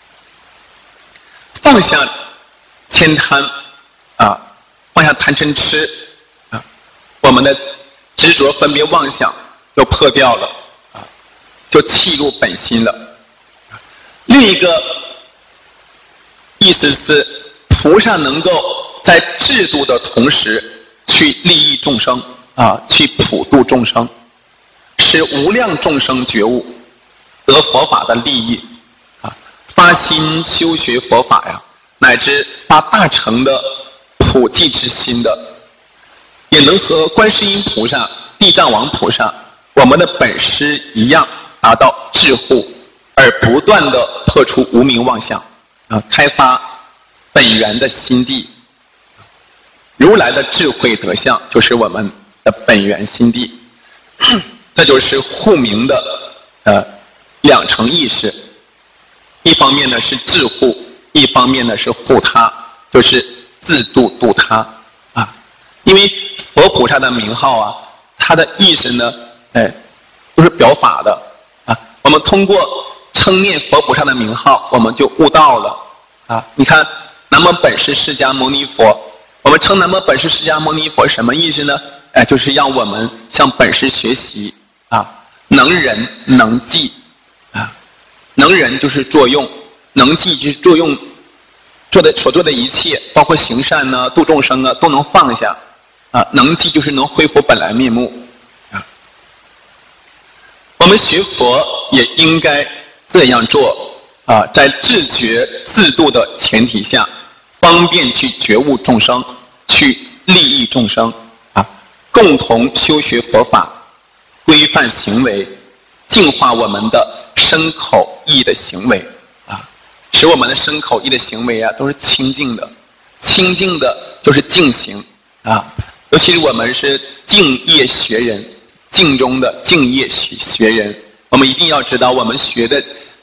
放下悭贪放下贪嗔痴我们的执着分别妄想就破掉了就契入本心了。另一个意思是菩萨能够在制度的同时去利益众生去普度众生，使无量众生觉悟得佛法的利益发心修学佛法乃至发大乘的普济之心的，也能和观世音菩萨、地藏王菩萨我们的本师一样达到智护，而不断的破除无明妄想开发本源的心地。如来的智慧德相就是我们的本源心地这就是护明的2层意识，一方面呢是自护，一方面呢是护他，就是自度度他因为佛菩萨的名号它的意思呢都是表法的我们通过称念佛菩萨的名号，我们就悟道了你看南无本师释迦牟尼佛，我们称南无本师释迦牟尼佛什么意思呢？就是让我们向本师学习能仁能济能仁就是作用，能济就是作用所做的一切，包括行善呢、度众生啊，都能放下啊。能记就是能恢复本来面目啊。我们学佛也应该这样做啊，在自觉自度的前提下，方便去觉悟众生，去利益众生啊，共同修学佛法，规范行为，净化我们的身口意的行为啊，使我们的身口意的行为啊都是清净的，清净的就是净行啊。尤其是我们是净业学人，净中的净业学人，我们一定要知道我们学的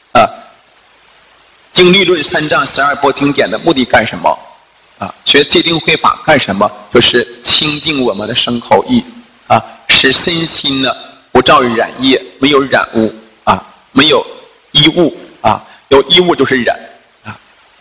经律论三藏12部经典的目的干什么啊？学戒定慧法干什么？就是清净我们的身口意啊，使身心呢不照染业，没有染污啊，没有衣物啊，有衣物就是染啊。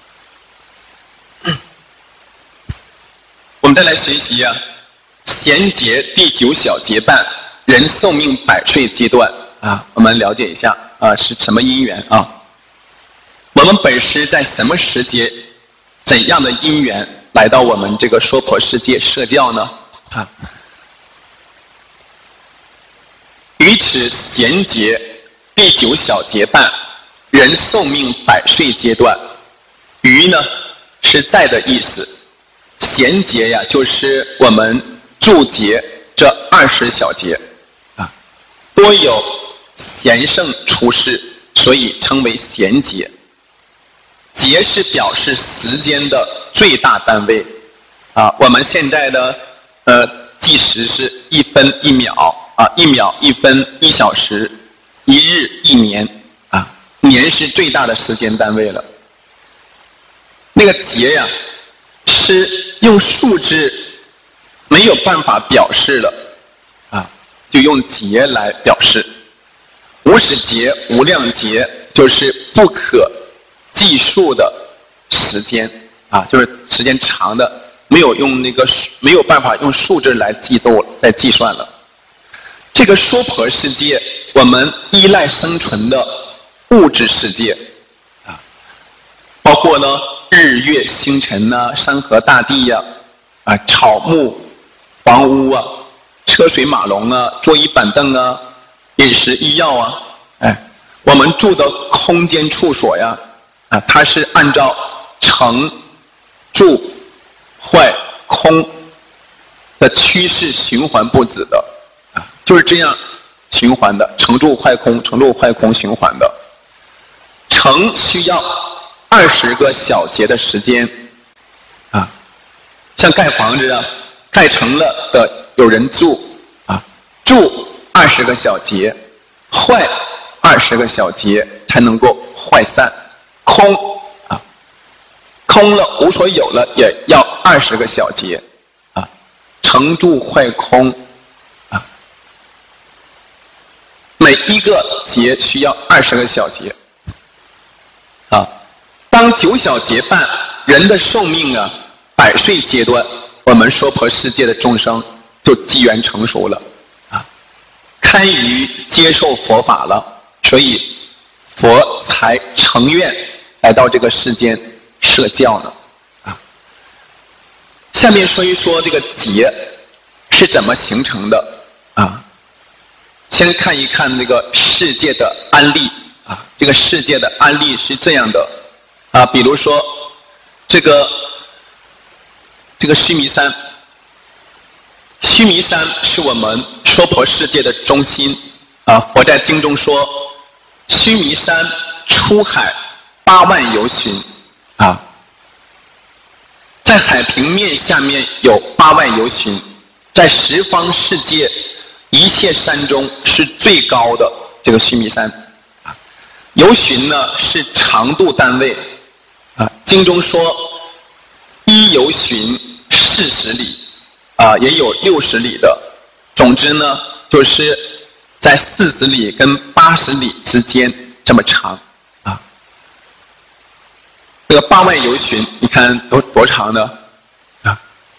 我们再来学习啊，贤劫第9小节半，人寿命100岁阶段啊，我们了解一下啊是什么因缘啊？我们本师在什么时节、怎样的因缘来到我们这个娑婆世界摄教呢？啊，于此贤劫第9小节半，人寿命100岁阶段，于呢是在的意思，贤劫呀就是我们注解这20小节啊，多有贤圣出世，所以称为贤劫。节是表示时间的最大单位啊，我们现在的计时是1分1秒啊，1秒1分1小时，1日1年啊，年是最大的时间单位了。那个节呀，是用数字没有办法表示了啊，就用节来表示。50节、无量节就是不可计数的时间啊，就是时间长的，没有办法用数字来计算了。这个娑婆世界，我们依赖生存的物质世界啊，包括呢日月星辰呐、山河大地呀、草木、房屋啊、车水马龙啊、桌椅板凳啊、饮食医药啊，我们住的空间处所呀。它是按照成、住、坏、空的趋势循环不止的，就是这样循环的，成住坏空，成住坏空循环的。成需要20个小节的时间，啊，像盖房子啊，盖成了的有人住啊，住20个小节，坏20个小节才能够坏散。空啊，空了无所有了，也要20个小节啊，成住坏空啊，每一个节需要20个小节啊。当9小节半，人的寿命啊100岁阶段，我们娑婆世界的众生就机缘成熟了啊，堪于接受佛法了，所以佛才成愿来到这个世间摄教呢，啊。下面说一说这个劫是怎么形成的啊。先看一看这个世界的案例啊，这个世界的案例是这样的啊，比如说这个须弥山，须弥山是我们娑婆世界的中心啊。佛在经中说，须弥山出海8万由旬啊，在海平面下面有8万由旬，在十方世界一切山中是最高的这个须弥山啊。由旬呢是长度单位啊，经中说1由旬40里啊，也有60里的，总之呢就是在40里跟80里之间这么长。这个8万由旬，你看多长呢？啊，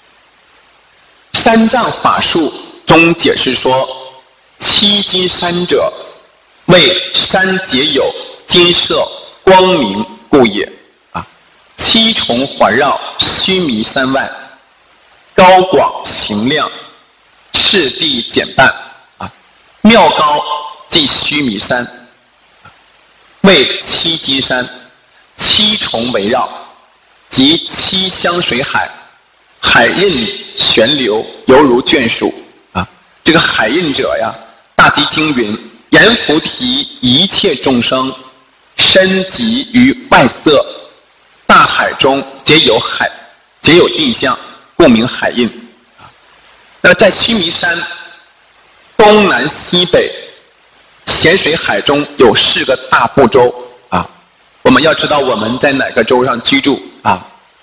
三藏法术中解释说，七金山者，为山结有金色光明故也。啊， 七重环绕须弥山外，高广行量，赤地减半啊，庙高即须弥山，为七基山，七重围绕，即七香水海，海印旋流，犹如眷属啊。这个海印者呀，大集经云：阎浮提一切众生，身集于外色，大海中皆有地象，故名海印。那在须弥山东南西北咸水海中有4个大部洲啊。我们要知道我们在哪个洲上居住啊？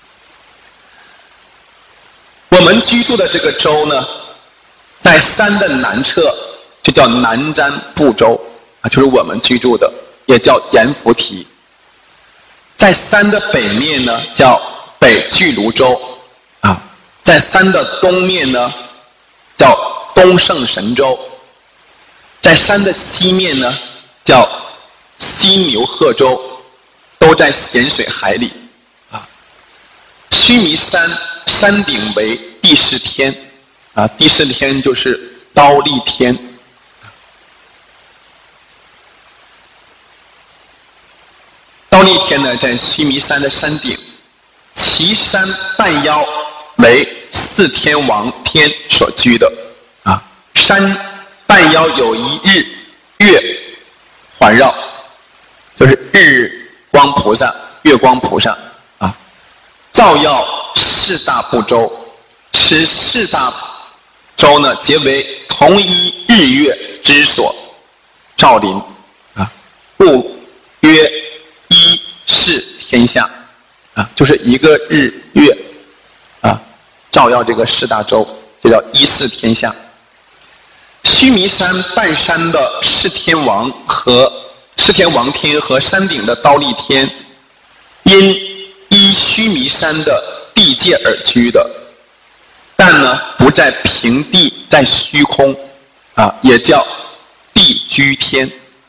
我们居住的这个洲呢，在山的南侧就叫南瞻部洲啊，就是我们居住的，也叫阎浮提。在山的北面呢，叫北俱泸州啊；在山的东面呢，叫东胜神州；在山的西面呢，叫西牛贺州，都在咸水海里啊。须弥山山顶为第4天啊，第4天就是刀立天。刀立天呢，在须弥山的山顶，其山半腰为4天王天所居的啊。山半腰有一日月环绕，就是日光菩萨、月光菩萨啊，照耀4大部洲。此4大洲呢，皆为同一日月之所照临啊，故曰一视天下啊，就是一个日月啊，照耀这个4大洲，就叫一视天下。须弥山半山的4天王天和山顶的刀立天，因依须弥山的地界而居的，但呢不在平地，在虚空啊，也叫地居天。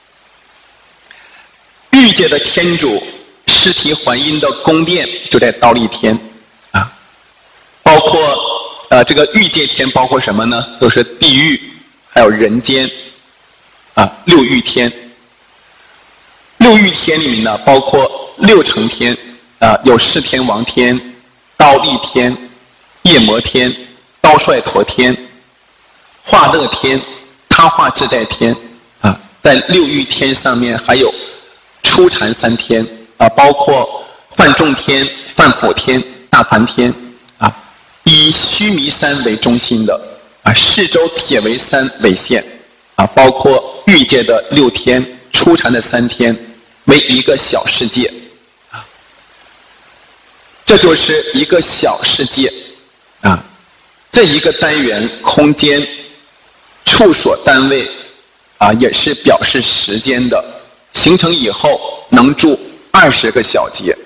欲界的天主尸体还阴的宫殿就在刀立天啊，包括这个欲界天包括什么呢？就是地狱，还有人间啊，6欲天。6欲天里面呢，包括6层天啊，有4天王天、刀立天、夜摩天、刀帅陀天、化乐天、他化自在天啊，在6欲天上面还有初禅3天啊，包括梵众天、梵辅天、大梵天啊，以须弥山为中心的啊，4周铁围山为线啊，包括欲界的6天、初禅的3天，为一个小世界啊。这就是一个小世界啊，这一个单元空间处所单位啊，也是表示时间的。形成以后能住20个小节，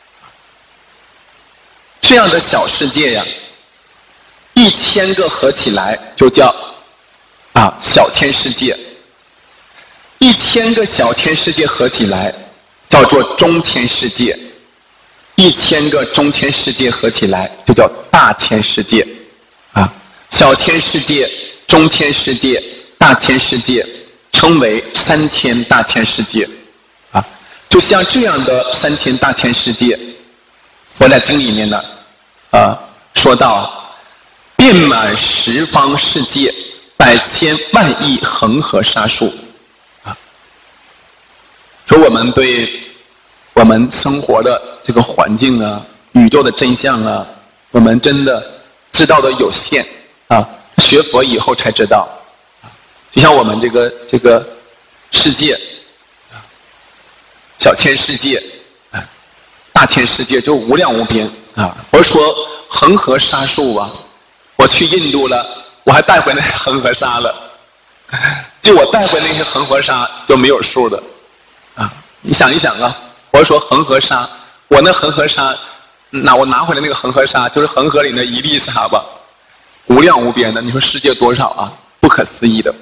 这样的小世界呀，1000个合起来就叫小千世界，1000个小千世界合起来叫做中千世界，1000个中千世界合起来就叫大千世界啊。小千世界、中千世界、大千世界称为3000大千世界啊。就像这样的3000大千世界，佛在经里面呢说到遍满十方世界，百千万亿恒河沙数啊。说我们对我们生活的这个环境啊，宇宙的真相啊，我们真的知道的有限啊，学佛以后才知道。就像我们这个世界，小千世界，大千世界就无量无边啊。佛说恒河沙数啊，我去印度了，我还带回那恒河沙了，就我带回那些恒河沙就没有数的啊。你想一想啊，佛说恒河沙，我那恒河沙，我拿回来那个恒河沙就是恒河里的一粒沙吧，无量无边的。你说世界多少啊？不可思议的。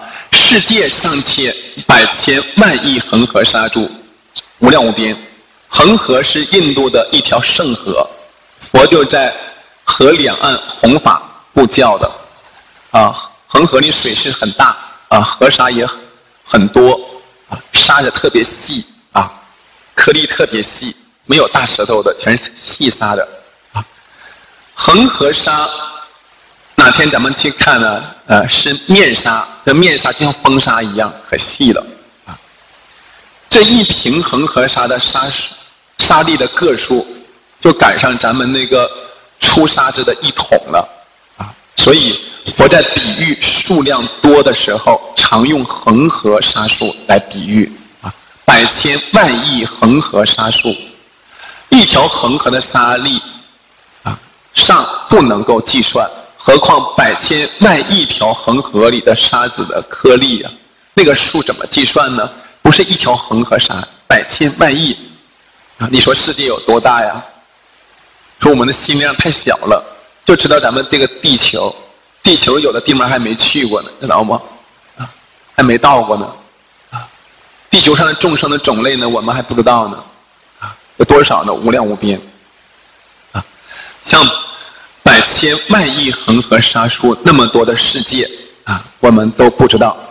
世界尚且百千万亿恒河沙数，无量无边， 恒河是印度的一条圣河，佛就在河两岸弘法布教的。恒河里水势很大，河沙也很多，沙子特别细，颗粒特别细，没有大石头的，全是细沙的。恒河沙哪天咱们去看呢？是面沙，这面沙就像风沙一样，可细了。这一瓶恒河沙的沙粒的个数，就赶上咱们那个出沙子的一桶了。所以佛在比喻数量多的时候，常用恒河沙数来比喻。百千万亿恒河沙数，一条恒河的沙粒尚不能够计算，何况百千万亿条恒河里的沙子的颗粒啊，那个数怎么计算呢？不是一条恒河沙，百千万亿你说世界有多大呀？说我们的心量太小了，就知道咱们这个地球有的地方还没去过呢，知道吗？还没到过呢。地球上的众生的种类呢，我们还不知道呢。有多少呢？无量无边。像百千万亿恒河沙数那么多的世界我们都不知道。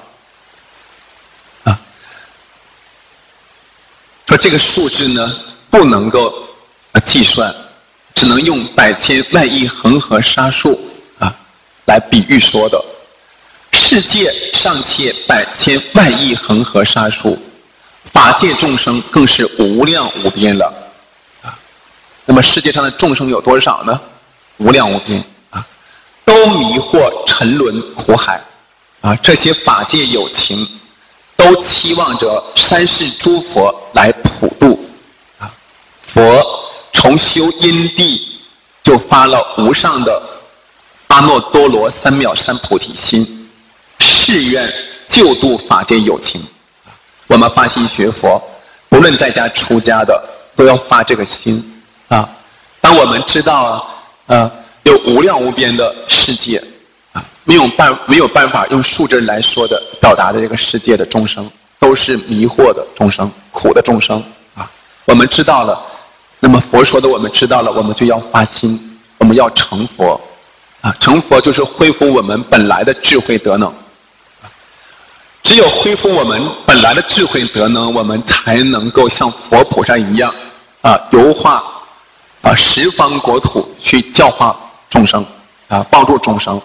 说这个数字呢，不能够计算，只能用百千万亿恒河沙数来比喻说的。世界尚且百千万亿恒河沙数，法界众生更是无量无边了。那么世界上的众生有多少呢？无量无边都迷惑沉沦苦海这些法界有情都期望着三世诸佛来普度佛从修因地就发了无上的阿耨多罗三藐三菩提心，誓愿救度法界有情。我们发心学佛，不论在家出家的，都要发这个心当我们知道有无量无边的世界没有办法用数字来说的表达的这个世界的众生都是迷惑的众生，苦的众生我们知道了，那么佛说的我们知道了，我们就要发心，我们要成佛成佛就是恢复我们本来的智慧德能。只有恢复我们本来的智慧德能，我们才能够像佛菩萨一样游化十方国土去教化众生帮助众生。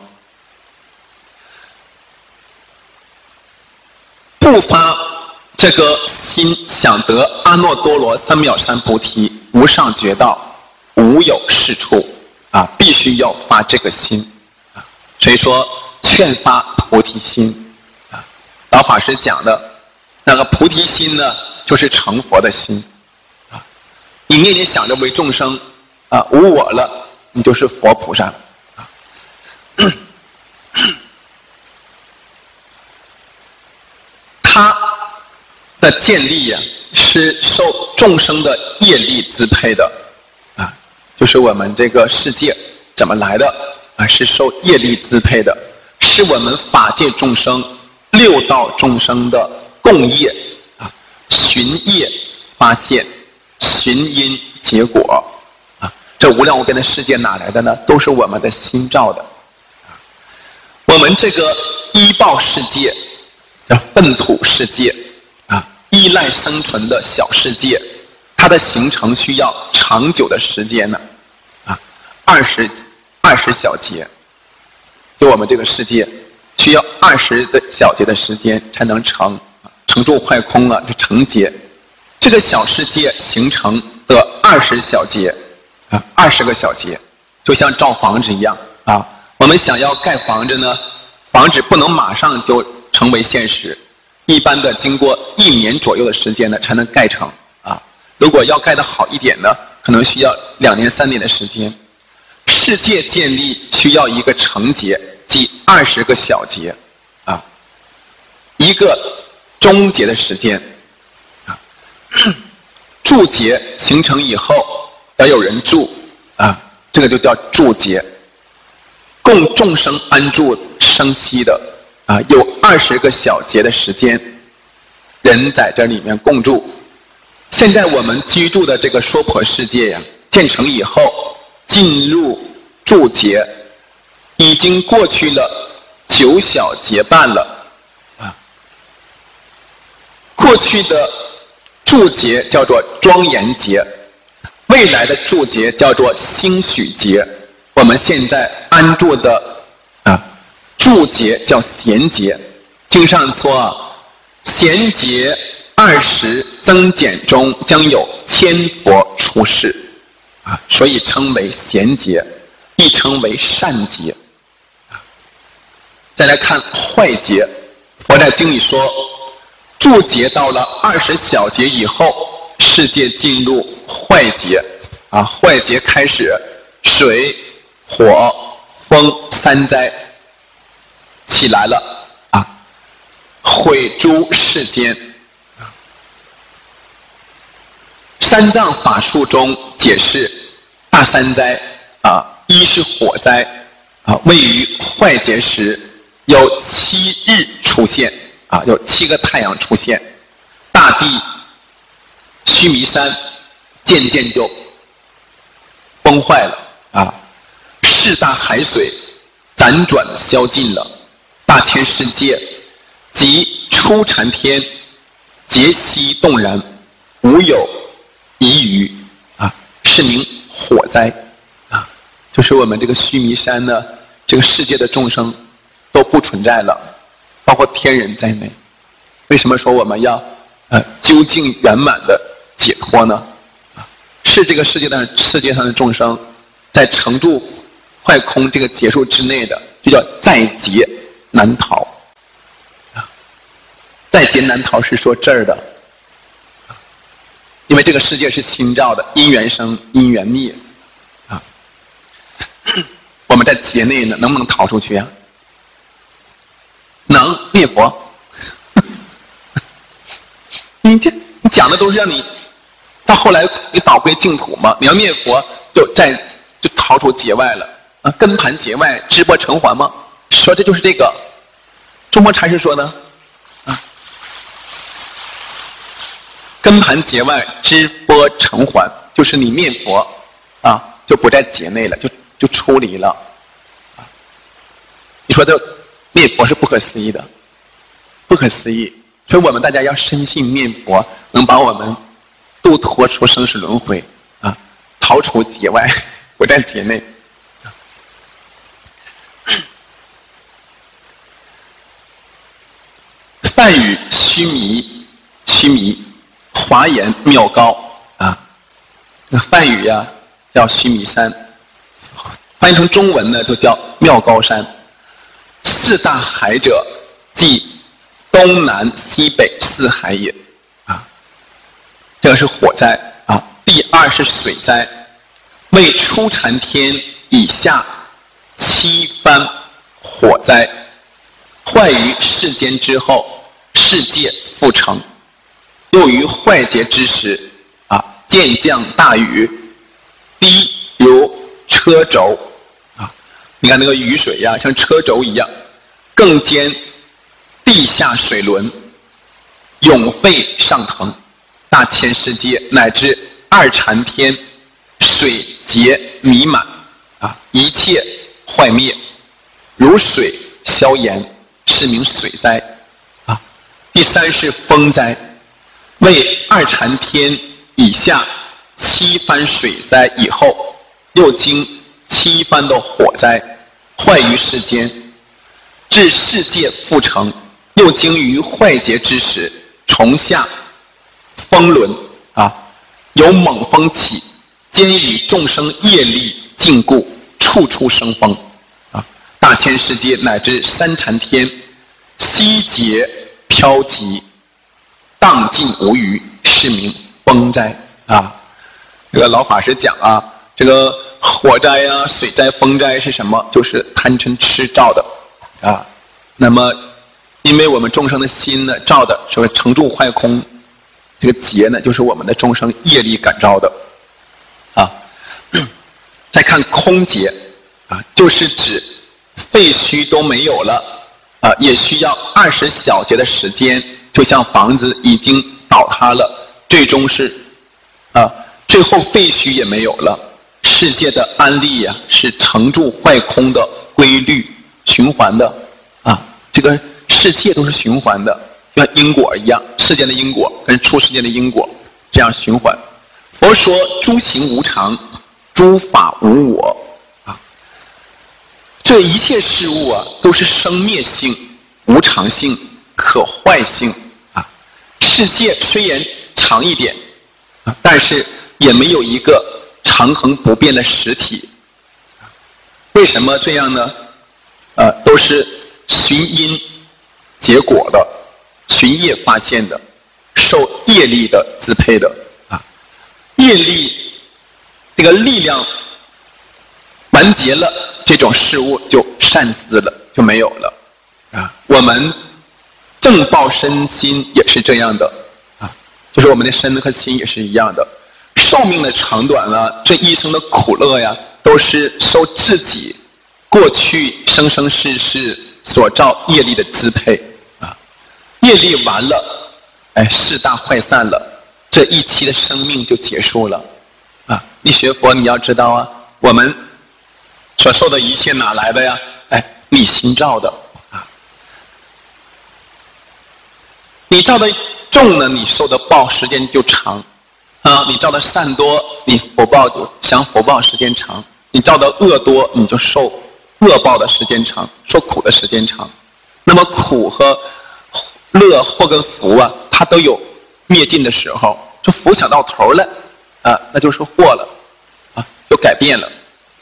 不发这个心想得阿耨多罗三藐三菩提无上觉道无有是处必须要发这个心所以说劝发菩提心老法师讲的那个菩提心呢，就是成佛的心你念念想着为众生无我了，你就是佛菩萨它的建立是受众生的业力支配的就是我们这个世界怎么来的是受业力支配的，是我们法界众生六道众生的共业循业发现，循因结果这无量无边的世界哪来的呢？都是我们的心造的我们这个依报世界叫粪土世界依赖生存的小世界，它的形成需要长久的时间呢20小节，就我们这个世界需要20个小节的时间才能成住坏空就成劫。这个小世界形成的20小节20个小节，就像造房子一样我们想要盖房子呢，房子不能马上就成为现实，一般的经过1年左右的时间呢才能盖成如果要盖得好一点呢，可能需要2年3年的时间。世界建立需要一个成节，即20个小节一个终结的时间住节形成以后要有人住这个就叫住节，供众生安住生息的有20个小节的时间，人在这里面共住现在我们居住的这个娑婆世界呀，建成以后，进入住劫，已经过去了9小劫半了啊。过去的住劫叫做庄严劫，未来的住劫叫做兴许劫，我们现在安住的住劫叫闲劫。经上说啊，闲劫20增减中将有千佛出世啊，所以称为闲劫，亦称为善劫。再来看坏劫，佛在经里说，住劫到了20小劫以后，世界进入坏劫啊，坏劫开始，水、火、风3灾起来了啊，毁诸世间。三藏法术中解释大3灾啊，一是火灾啊，位于坏劫时有7日出现啊，有7个太阳出现，大地须弥山渐渐就崩坏了啊，四大海水辗转消尽了，大千世界及初禅天皆悉动然，无有遗余啊，是名火灾啊，就是我们这个须弥山呢，这个世界的众生都不存在了，包括天人在内。为什么说我们要究竟圆满的解脱呢？是这个世界上的众生在成住坏空这个劫数之内的，就叫在劫难逃啊。在劫难逃是说这儿的，因为这个世界是心造的，因缘生，因缘灭啊。我们在劫内呢，能不能逃出去啊？能，灭佛。你讲的都是让你到后来你导归净土嘛，你要灭佛就逃出劫外了啊，根盘劫外，支波成还嘛。说这就是这个中国禅师说的啊，根盘劫外，支波成还，就是你灭佛啊，就不在劫内了，就出离了。你说这灭佛是不可思议的，不可思议。所以我们大家要深信念佛能把我们度脱出生死轮回啊，逃出劫外，不在劫内。梵语须弥，华严妙高啊。那梵语呀叫须弥山，翻译成中文呢就叫妙高山。四大海者，即东南西北4海也啊。这个是火灾啊。第2是水灾，为初禅天以下7番火灾，坏于世间之后，世界复成。又于坏劫之时啊，渐降大雨，滴如车轴啊。你看那个雨水呀，像车轴一样，更兼地下水轮，涌沸上腾，大千世界乃至2禅天，水劫弥满啊，一切坏灭，如水消炎，是名水灾啊。第3是风灾，为2禅天以下7番水灾以后，又经7番的火灾，坏于世间，至世界复成。又经于坏劫之时，重下风轮啊，有猛风起，兼与众生业力禁锢，处处生风啊。大千世界乃至3禅天，悉劫飘集，荡尽无余，是名风灾啊。这个老法师讲啊，这个火灾啊、水灾、风灾是什么？就是贪嗔痴造的啊。那么因为我们众生的心呢造的，所谓成住坏空，这个劫呢就是我们的众生业力感召的啊。再看空劫啊，就是指废墟都没有了啊，也需要20小劫的时间，就像房子已经倒塌了， 最终是最后废墟也没有了。世界的安立呀，是成住坏空的规律循环的这个世界都是循环的，就像因果一样，世间的因果跟出世间的因果这样循环。佛说诸行无常，诸法无我这一切事物都是生灭性、无常性、可坏性世界虽然长一点但是也没有一个长恒不变的实体。为什么这样呢？都是循因结果的，循业发现的，受业力的支配的业力这个力量完结了，这种事物就散失了，就没有了我们正报身心也是这样的就是我们的身和心也是一样的。寿命的长短这一生的苦乐呀，都是受自己过去生生世世所造业力的支配业力完了事大坏散了，这一期的生命就结束了你学佛你要知道我们所受的一切哪来的呀？你心造的你造的重呢，你受的报时间就长你造的善多，你福报就享福报时间长；你造的恶多，你就受恶报的时间长，受苦的时间长。那么苦和乐祸跟福它都有灭尽的时候，就福享到头了那就是祸了就改变了。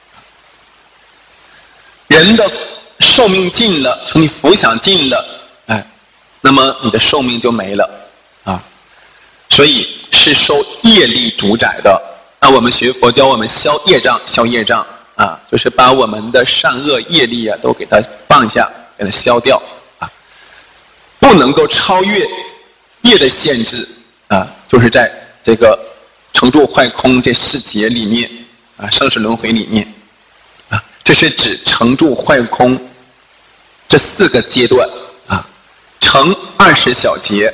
人的寿命尽了，从你福享尽了那么你的寿命就没了所以是受业力主宰的。那我们学佛教我们消业障，消业障就是把我们的善恶业力都给它放下，给它消掉不能够超越业的限制就是在这个成住坏空这4劫里面生死轮回里面这是指成住坏空这4个阶段成20小劫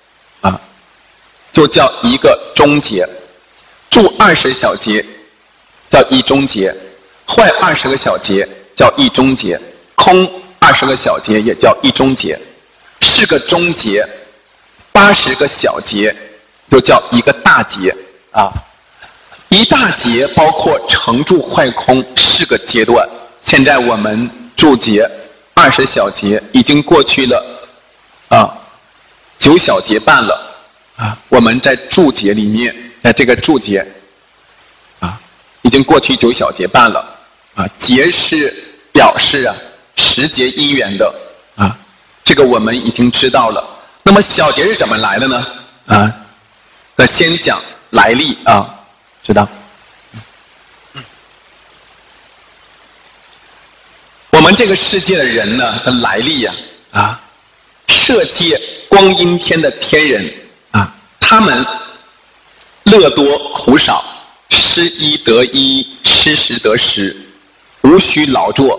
就叫一个中劫，住20小劫叫一中劫，坏20个小劫叫一中劫，空20个小劫也叫一中劫，4个中劫80个小劫就叫一个大劫一大劫包括成住坏空4个阶段。现在我们住劫20小劫已经过去了9小劫半了我们在住劫里面，在这个住劫已经过去9小劫半了劫是表示10劫因缘的这个我们已经知道了。那么小劫是怎么来的呢那先讲来历知道我们这个世界的人呢的来历色界光阴天的天人他们乐多苦少，失一得一，失时得时，无需劳作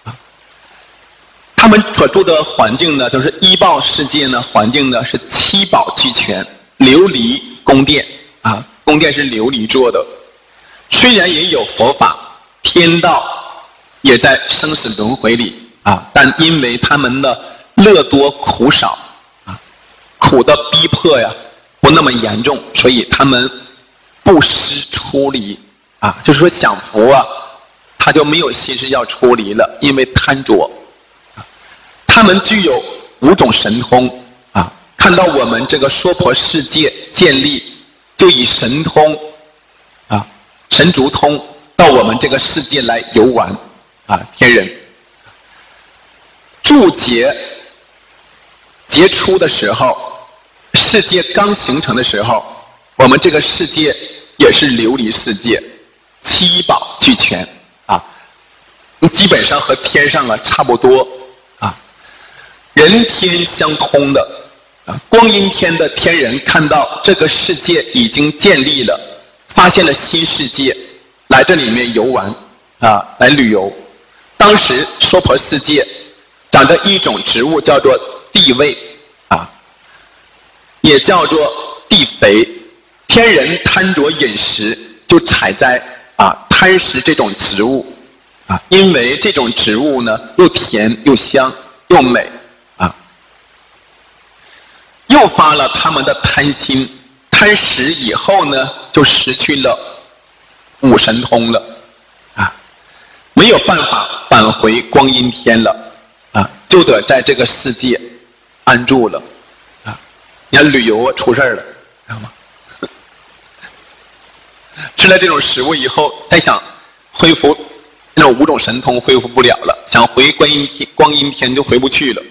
他们所住的环境呢，就是依报世界呢，环境呢是7宝俱全，琉璃宫殿宫殿是琉璃做的。虽然也有佛法，天道也在生死轮回里但因为他们的乐多苦少苦的逼迫不那么严重，所以他们不思出离就是说享福他就没有心思要出离了，因为贪着。他们具有5种神通看到我们这个娑婆世界建立，就以神通神足通到我们这个世界来游玩天人。住劫劫初的时候，世界刚形成的时候，我们这个世界也是琉璃世界，7宝俱全基本上和天上差不多人天相通的光阴天的天人看到这个世界已经建立了，发现了新世界，来这里面游玩来旅游。当时娑婆世界长着一种植物叫做地味也叫做地肥天人贪着饮食，就采摘贪食这种植物因为这种植物呢又甜又香又美诱发了他们的贪心。贪食以后呢，就失去了五神通了没有办法返回光阴天了就得在这个世界安住了你看旅游出事了，知道吗？吃了这种食物以后，再想恢复那种五种神通恢复不了了，想回光阴天就回不去了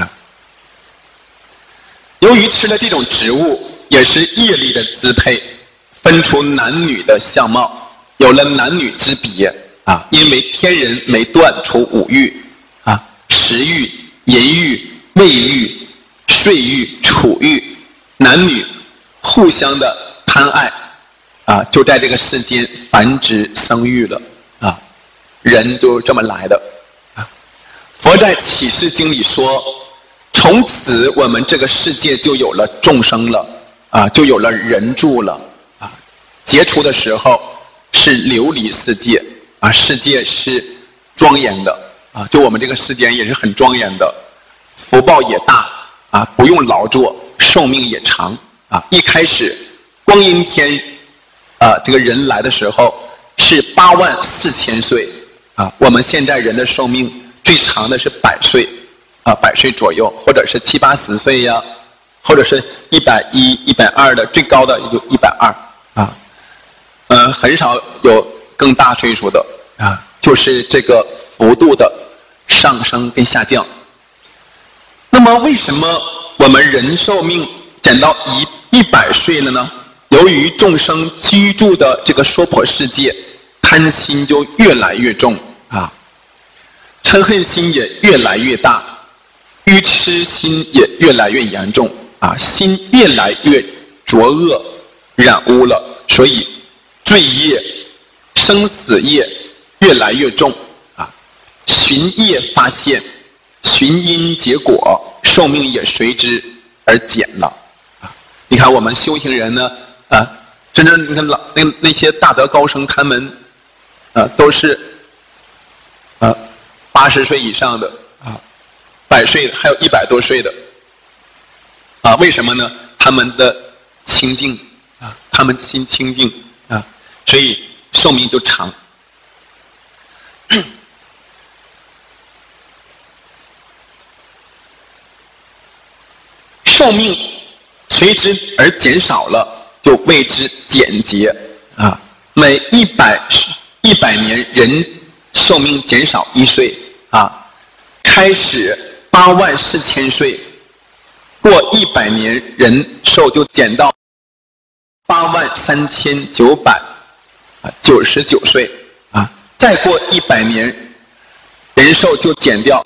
由于吃了这种植物，也是业力的支配，分出男女的相貌，有了男女之别因为天人没断除五欲食欲、淫欲、味欲、睡欲、处欲，男女互相的贪爱就在这个世间繁殖生育了人就这么来的佛在启示经里说，从此我们这个世界就有了众生了就有了人住了结除的时候是琉璃世界世界是庄严的就我们这个世间也是很庄严的，福报也大不用劳作，寿命也长一开始光阴天这个人来的时候是84000岁我们现在人的寿命最长的是100岁100岁左右，或者是70、80岁呀，或者是110、120的，最高的也就120很少有更大岁数的就是这个幅度的上升跟下降。那么为什么我们人寿命减到100岁了呢？由于众生居住的这个娑婆世界，贪心就越来越重嗔恨心也越来越大，愚痴心也越来越严重心越来越浊恶染污了，所以罪业生死业越来越重循业发现，循因结果，寿命也随之而减了你看我们修行人呢真正你看那些大德高僧，他们都是80岁以上的100岁的，还有100多岁的为什么呢？他们的清净他们心清净所以寿命就长寿命随之而减少了，就谓之减劫每100年人寿命减少1岁开始84000岁，过100年人寿就减到83999岁再过100年人寿就减掉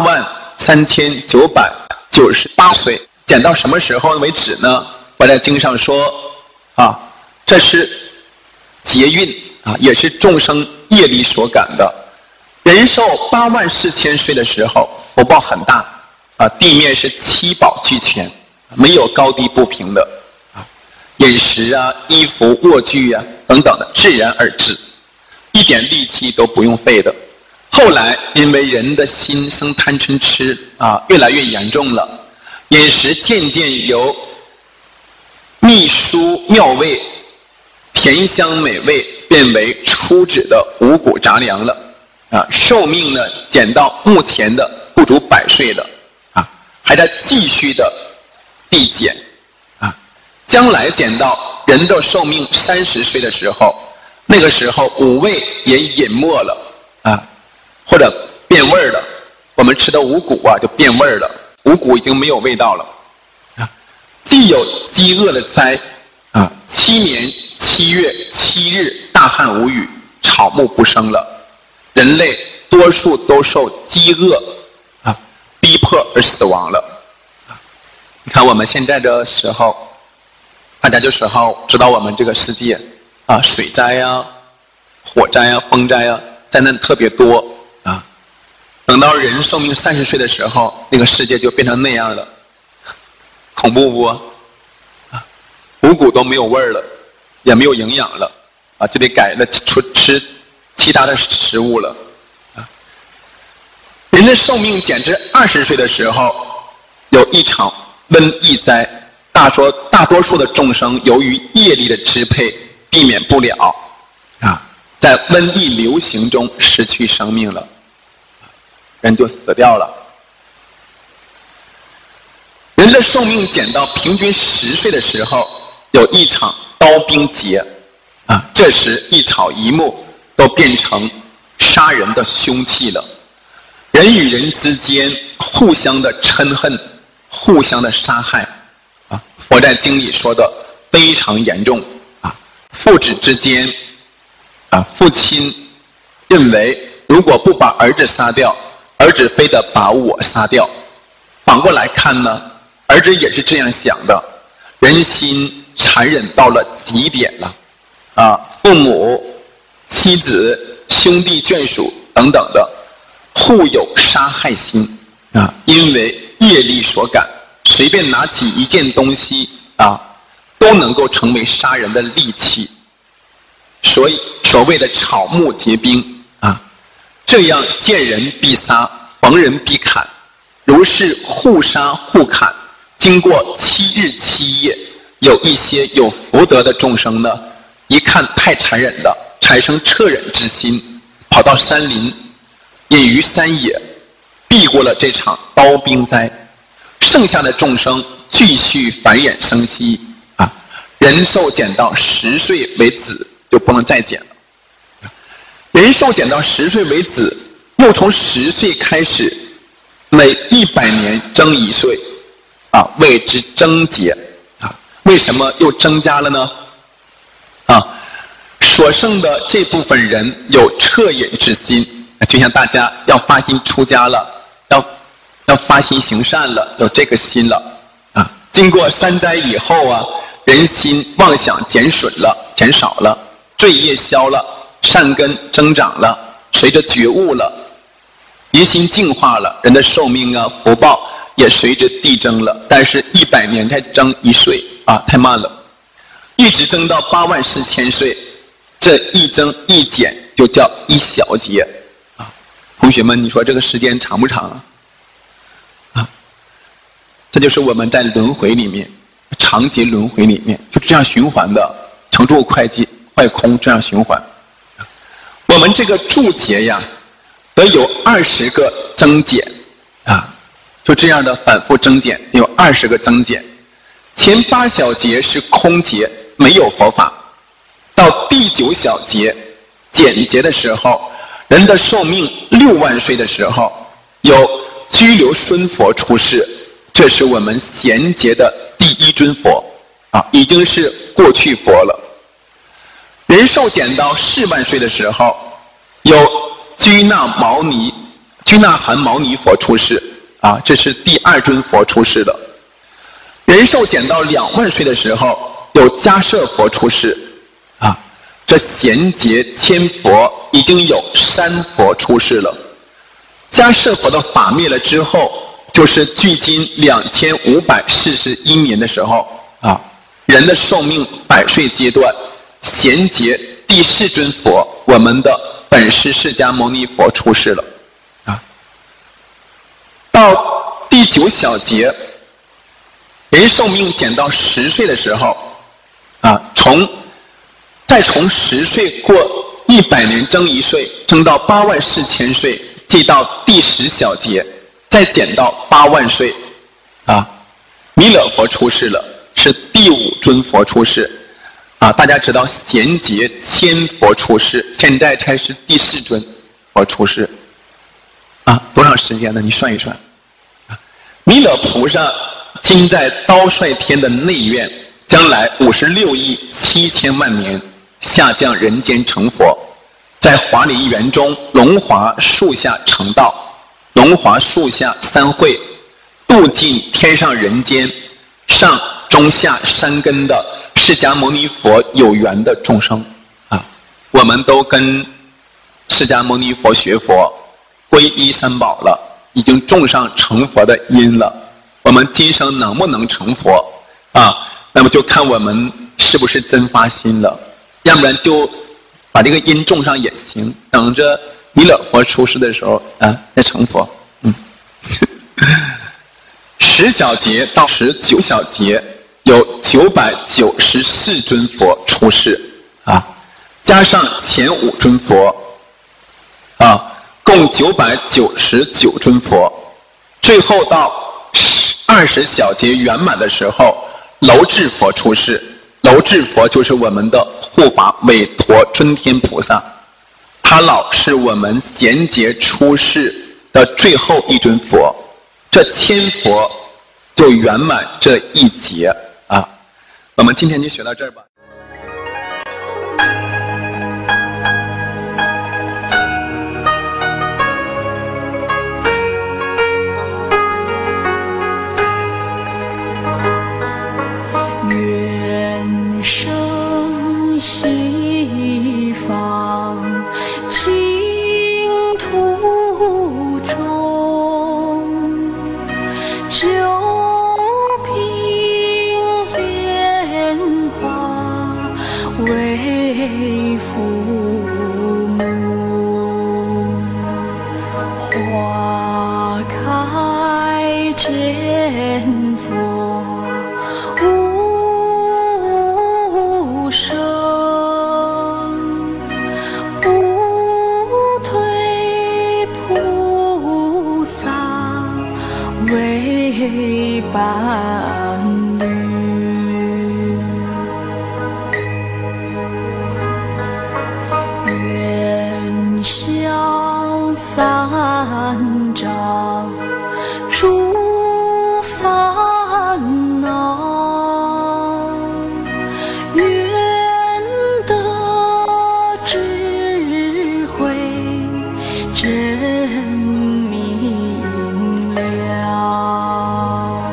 83998岁，减到什么时候为止呢？我在经上说这是劫运也是众生业力所感的。人寿84000岁的时候，福报很大地面是七宝俱全，没有高低不平的饮食衣服卧具等等的自然而至，一点力气都不用费的。后来因为人的心生贪嗔痴越来越严重了，饮食渐渐由秘酥妙味甜香美味变为粗质的五谷杂粮了寿命呢减到目前的不足100岁了还在继续的递减将来减到人的寿命30岁的时候，那个时候五味也隐没了或者变味了，我们吃的五谷就变味了，五谷已经没有味道了既有饥饿的灾7年7月7日大旱无雨，草木不生了，人类多数都受饥饿逼迫而死亡了你看我们现在的时候，大家这时候知道我们这个世界水灾火灾风灾灾难特别多等到人寿命30岁的时候，那个世界就变成那样了，恐怖不五谷都没有味儿了也没有营养了，啊，就得改了吃其他的食物了，啊。人的寿命减至20岁的时候，有一场瘟疫灾，大多数的众生由于业力的支配，避免不了，啊，在瘟疫流行中失去生命了，人就死掉了。人的寿命减到平均10岁的时候，有一场刀兵劫，啊，这时一草一木都变成杀人的凶器了。人与人之间互相的嗔恨，互相的杀害，啊，佛在经里说的非常严重，啊，父子之间，啊，父亲认为如果不把儿子杀掉，儿子非得把我杀掉。反过来看呢，儿子也是这样想的，人心残忍到了极点了，啊，父母、妻子、兄弟眷属等等的，互有杀害心，啊，因为业力所感，随便拿起一件东西，啊，都能够成为杀人的利器。所以所谓的草木皆兵，啊，这样见人必杀，逢人必砍，如是互杀互砍。经过7日7夜，有一些有福德的众生呢，一看太残忍了，产生恻忍之心，跑到山林，隐于山野，避过了这场刀兵灾。剩下的众生继续繁衍生息，啊，人寿减到10岁为止，就不能再减了。人寿减到10岁为止，又从10岁开始，每100年增1岁。啊，谓之增劫，啊，为什么又增加了呢？啊，所剩的这部分人有恻隐之心，就像大家要发心出家了，要发心行善了，有这个心了，啊，经过3灾以后啊，人心妄想减损了，减少了，罪业消了，善根增长了，随着觉悟了，离心净化了，人的寿命啊，福报也随着递增了，但是100年才增1岁啊，太慢了，一直增到84000岁，这一增一减就叫1小劫啊。同学们，你说这个时间长不长啊？啊，这就是我们在轮回里面，长劫轮回里面就这样循环的，成住坏空这样循环。我们这个住劫呀，得有20个增减啊。就这样的反复增减，有20个增减。前8小节是空劫，没有佛法。到第9小节减劫的时候，人的寿命6万岁的时候，有居留孙佛出世，这是我们贤劫的第1尊佛，啊，已经是过去佛了。人寿减到4万岁的时候，有居那含牟尼佛出世。啊，这是第2尊佛出世的。人寿减到2万岁的时候，有迦摄佛出世。啊，这贤劫千佛已经有3佛出世了。迦摄佛的法灭了之后，就是距今2541年的时候，啊，人的寿命100岁阶段，贤劫第4尊佛，我们的本师释迦牟尼佛出世了。到第9小节，人寿命减到10岁的时候，啊，再从10岁过100年增1岁，增到84000岁，即到第10小节，再减到8万岁，啊，弥勒佛出世了，是第5尊佛出世，啊，大家知道贤劫千佛出世，现在才是第4尊佛出世，啊，多长时间呢？你算一算。弥勒菩萨今在刀率天的内院，将来56亿7千万年下降人间成佛，在华梨园中龙华树下成道，龙华树下3会，度尽天上人间上中下3根的释迦牟尼佛有缘的众生啊，我们都跟释迦牟尼佛学佛，皈依3宝了。已经种上成佛的因了，我们今生能不能成佛啊？那么就看我们是不是真发心了？要不然就把这个因种上也行，等着弥勒佛出世的时候再成佛。10小节到19小节有994尊佛出世加上前5尊佛共999尊佛。最后到20小节圆满的时候，楼至佛出世。楼至佛就是我们的护法韦陀尊天菩萨，他老是我们贤劫出世的最后一尊佛，这千佛就圆满这一劫我们今天就学到这儿吧。 愿生西方净土中，九品莲花为父母，花开见佛无声，不退菩萨为伴侣，愿消三障诸烦恼，愿得智慧真明了，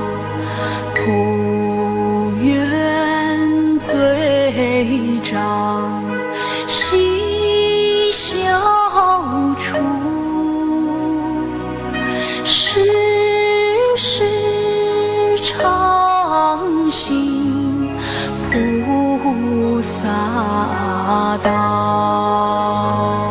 普愿罪障悉消除，世世常行菩萨道。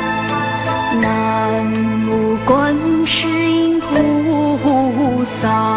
南无观世音菩萨。